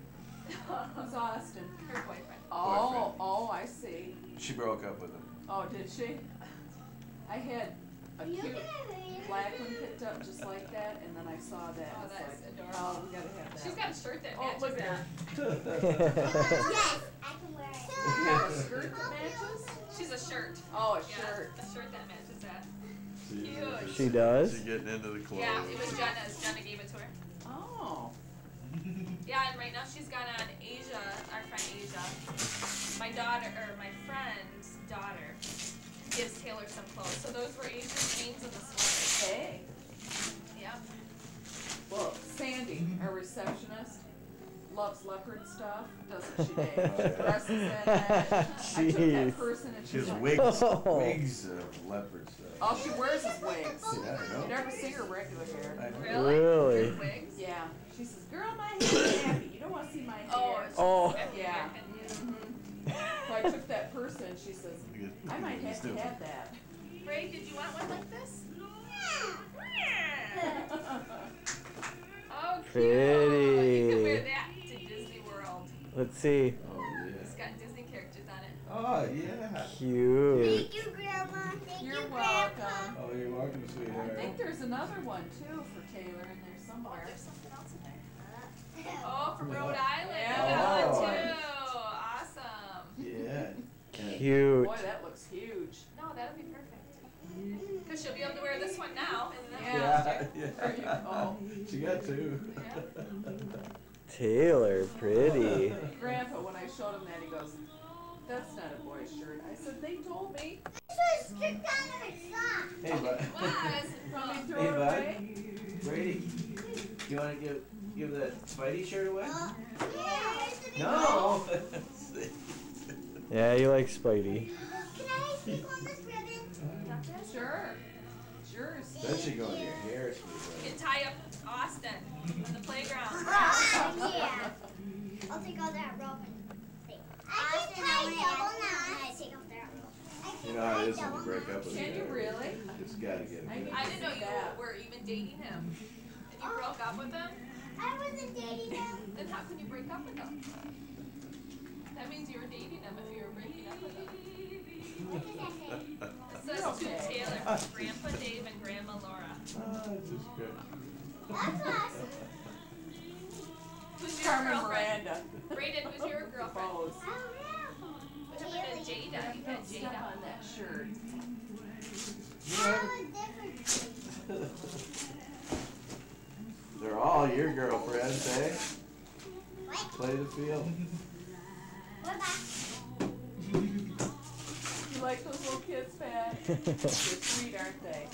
Who's Austin? Her boyfriend. Oh, Boyfriend. oh, I see. She broke up with him. Oh, did she? I had a cute black one picked up just like that, and then I saw that. Oh, and that's it's like, adorable. oh, we gotta have that. She's got a shirt that Oh, matches look at that. her. Yes, I can wear it. You have a skirt that matches? She's a shirt. Oh, a Yeah, shirt. a shirt that matches that. She, Cute. She does? She's getting into the clothes. Yeah, it was Jenna's. Jenna gave it to her. Oh. Yeah, and right now she's gone on Asia, our friend Asia. My daughter, or my friend's daughter, gives Taylor some clothes. So those were Asia's jeans and the sweater. Hey. Yep. Well, Sandy, our receptionist, loves leopard stuff, doesn't she, Dave? Dresses in it. I took Jeez. that person and She she's has like, wigs, Oh. wigs of leopard stuff. all she wears is wigs. Yeah, I know. You never see her regular hair. I know. Really? Wigs? Yeah. She says, girl, my hair's happy. You don't want to see my Oh, hair. Oh. Yeah. Mhm. So I took that person and she says, I might have to have that. Ray, did you want one like this? Oh, cute. Pretty. You can wear that to Disney World. Let's see. Oh, yeah. It's got Disney characters on it. Oh, yeah. Cute. Thank you, Grandma. Thank You're you, Grandpa. welcome. Oh, you're welcome, I sweetheart. think there's another one too for Taylor in there somewhere. There's something else in there. Oh, from Rhode Island. Yeah. I got Oh. one too. Awesome. Yeah. Cute. Boy, that looks huge. No, that'll be perfect. Because she'll be able to wear this one now. And then Yeah. Yeah, There you yeah. go. She got two. Taylor, pretty. Grandpa, when I showed him that, he goes, that's not a boy's shirt. I said, they told me. This was stripped down to my sock. Hey, bud. was. Probably threw Hey, it bud. away. Brady, you want to give give that Spidey shirt away? Uh, yeah. No. Yeah, you like Spidey. Can I keep on this ribbon? Sure. It's yours. That should go in your hair, You sweetheart. can tie up Austin on the playground. Yeah. I'll take all that rope and thing. I can tie double knots. I take off that rope. You know how it is when you break up with a Can you guy. really? Just gotta get I it. need I to didn't know see you that. were even dating him. And you broke up with him? I wasn't dating him. Then how can you break up with him? That means you were dating him if you were breaking up with him. What does that say? It says to Taylor, Grandpa Dave and Grandma Laura. Ah, just good. That's us. Who's your Carmen girlfriend? Miranda. Brayden, who's your girlfriend? Pose. I don't know. What happened to Jada? You had Don't step Jada. on that shirt. I was different. They're all your girlfriends, eh? What? Play the field. What about? You like those little kids, Pat? They're sweet, aren't they?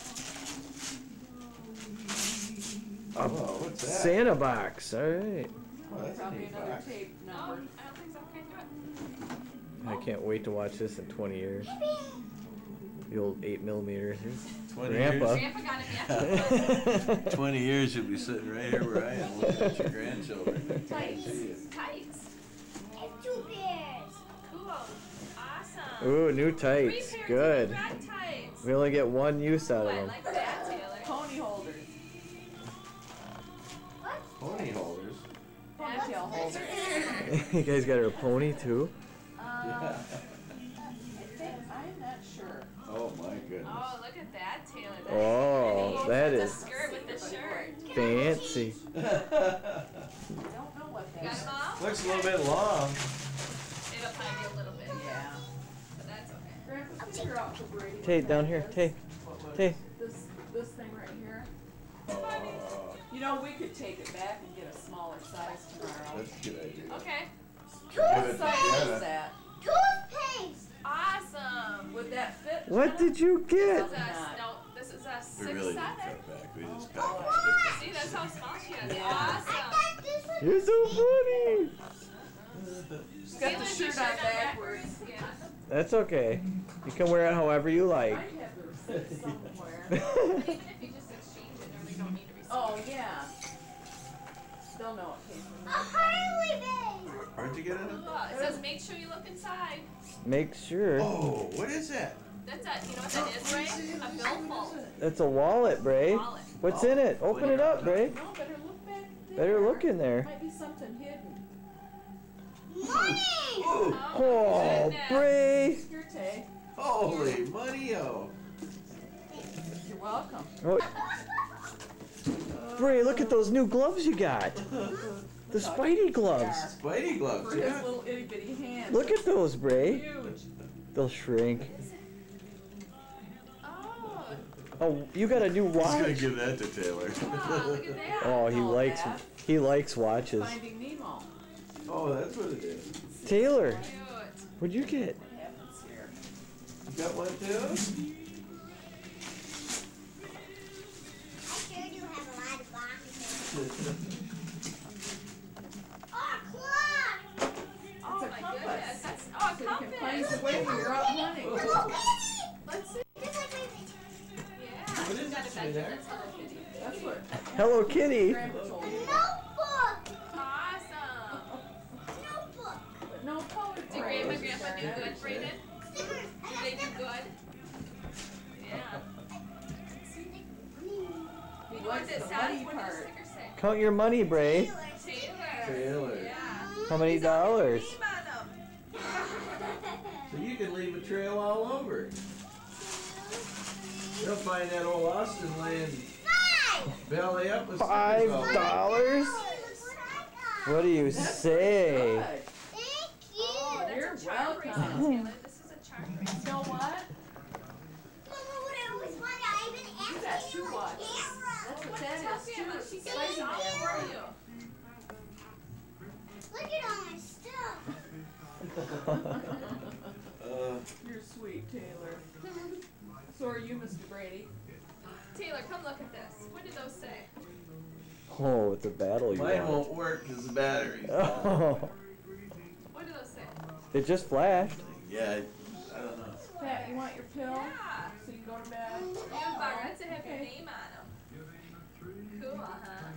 Oh, what's that? Santa box. All right. Oh, that's a Probably neat another box. tape No, number. I don't think so. Okay, do it. I can't wait to watch this in twenty years. The old eight millimeter. Twenty Grandpa. Grandpa got it yesterday. Twenty years you'll be sitting right here where I am looking at your grandchildren. Tights. See you. Tights. I have two pairs. Cool. Awesome. Ooh, new Three tights. pairs Good. of drag tights. We only get one use out Ooh, of I them. like that, Taylor. Pony holders. Pony holders. Ponytail holders. You guys got her pony too? Um, Yeah. I think, I'm not sure. Oh my goodness. Oh, look at that, Taylor. That's Oh, pretty. that It's is a skirt with the shirt. fancy. I don't know what You that got is. them all? Looks a little bit long. It'll probably be a little bit. Yeah. But that's okay. Grandpa, figure out for Brady. what Tay, that down here. is. Tay. Tay. This, this thing right here. Oh, You know, we could take it back and get a smaller size tomorrow. that's a good idea. Okay. Give it What to size is Jenna. that? Toothpaste. Awesome. Would that fit? What Jenna? did you This get? is a, no, this is a We six really did seven. cut back. We just Oh, cut wow. See, that's how small she is. Yeah. I Awesome. thought this was. You're so funny. She's got the Taylor's your shirt on backwards. Yeah. That's okay. You can wear it however you I like. might have the receipt somewhere. Even if you just exchange it, no, they don't need to receive. Oh, yeah. They'll know it came from A me. Harley Day. Where'd you get it? Look, it says make sure you look inside. Make sure. Oh, what is that? That's a, you know what that is, Ray? A billfold. That's a wallet, Bray. Wallet. What's in it? Open it up, Bray. No, better look back there. Better look in there. Might be something hidden. Oh, Bray. Here, Tay. Holy money-o. You're welcome. Oh. Bray, look at those new gloves you got. The Spidey gloves. Spidey gloves, For yeah. his little itty bitty hand. Look at those, Bray. Huge. They'll shrink. Oh. Oh, you got a new He's gonna watch. give that to Taylor. Wow, look at that. Oh, he All likes that. he likes watches. Finding Nemo. Oh, that's what it is. Taylor, Cute. what'd you get? What happens here? You got one too? I sure do have a lot of boxes. Oh, clock! Oh It's a my compass. goodness. That's oh, So you can compass. find the way when you're out hunting. Hello, Kitty! Let's see. Just like my Yeah. What is She's got this a in bedroom there? that's Hello Kitty. That's what Hello Kitty. Grandpa told me. notebook! Awesome. Notebook! But no color. Did Grandma and Grandpa do good, Brayden? Stickers! I Did got they do stickers. good? Yeah. He You know what likes this the says? money What did the part. sticker say? Count your money, Bray. Taylor. Taylor. Yeah. How many dollars? Name on 'em. So you can leave a trail all over. They'll find that old Austin laying belly up with Five stickers all over. dollars? What do you That's say? good. Thank you! Oh, that's You're a charm bracelet, welcome. Taylor. This is a charm bracelet. You know what? Mama, what I always wanted, I even You asked got you two on watches. camera. That's what What that tell is me too. about It's she Spider gave it all Man. for you. Look at all my stuff. Uh, You're sweet, Taylor. So are you, Mister Brady. Taylor, come look at this. What did those say? Oh, it's a battle you mine want. won't work because the battery's Oh, What do those say? it just flashed. Yeah, I, I don't know. Pat, you want your pill? Yeah. So you can go to bed? You have barrettes that have your Okay. name on them. Cool, huh?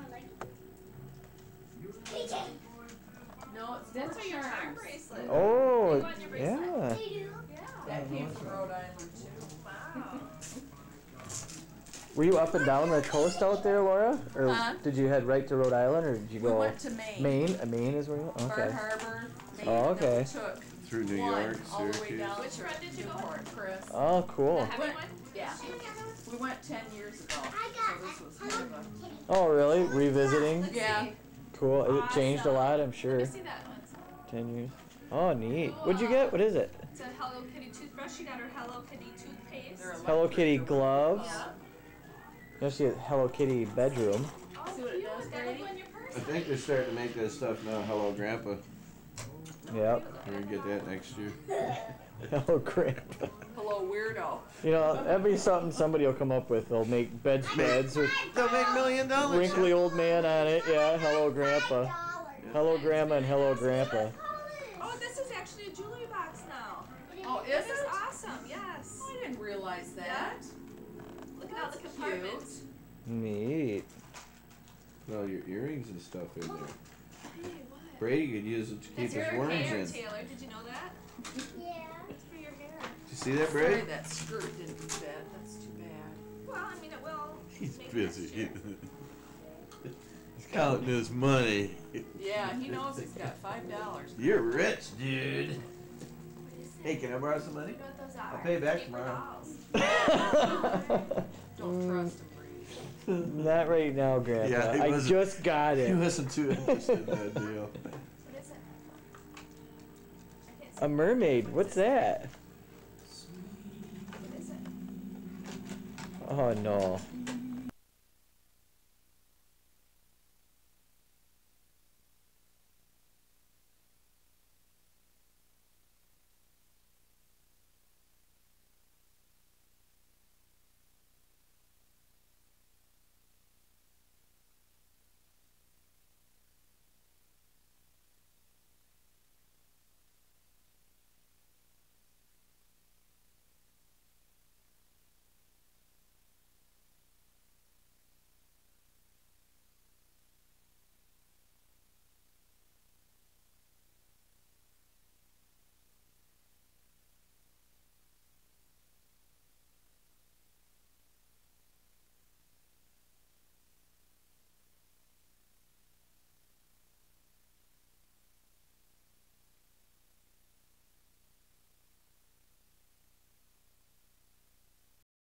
P J, No, it's That's for your charm charms. bracelet. Oh, You want your bracelet? yeah. they do. Yeah. That came from Rhode Island too. Wow. Were you up and down the coast out there, Laura? Or Huh? did you head right to Rhode Island, or did you We go? went to Maine. Maine? Uh, Maine is where you went? Bar Okay. Harbor, Maine. Oh, and then okay. we took Through New one York, all the way Syracuse. down Which to friend did you go Newport, Chris. Oh, cool. The heavy Went- one? Yeah. We went ten years ago. So this was kind of a. Oh, really? Revisiting? Let's Yeah. see. Cool. Has it changed a Awesome. lot, I'm Let sure. me see that one. Ten years. Oh, neat. What'd you get? What is it? It's a Hello Kitty toothbrush. She got her Hello Kitty toothpaste. They're Hello Kitty gloves. Yeah. You see a Hello Kitty bedroom. Oh, See what it cute. does, That'll Brady? go in your purse. I think they're starting to make that stuff now. Hello, Grandpa. Yep. We're gonna get that next year. Hello Grandpa. Hello, weirdo. You know, that'd be something somebody will come up with. They'll make bedspreads with They'll make million dollars. wrinkly old man on it. Yeah, hello Grandpa. Hello Grandma and hello Grandpa. Oh, this is actually a jewelry box now. Oh, is This it? is awesome. Yes. I didn't realize that. Look at all the That's compartments. Neat. Well, your earrings and stuff in there. Brady, what? Brady could use it to keep That's his your worms hair, in. Taylor. Did you know that? Yeah. It's for your hair. Did you see that, Sorry Brady? that skirt didn't fit. That's too bad. Well, I mean, it will. He's make busy. next year. He's counting his money. Yeah, he knows he's got five dollars. You're rich, dude. Hey, can I borrow some money? You know what those are? I'll pay you back Paper tomorrow. dolls. Don't trust him, Brady. Not right now, Grandpa. Yeah, he I wasn't- just got He it. wasn't too interested in that deal. What is it? I can't see. A mermaid. What's that? What is it? Oh no.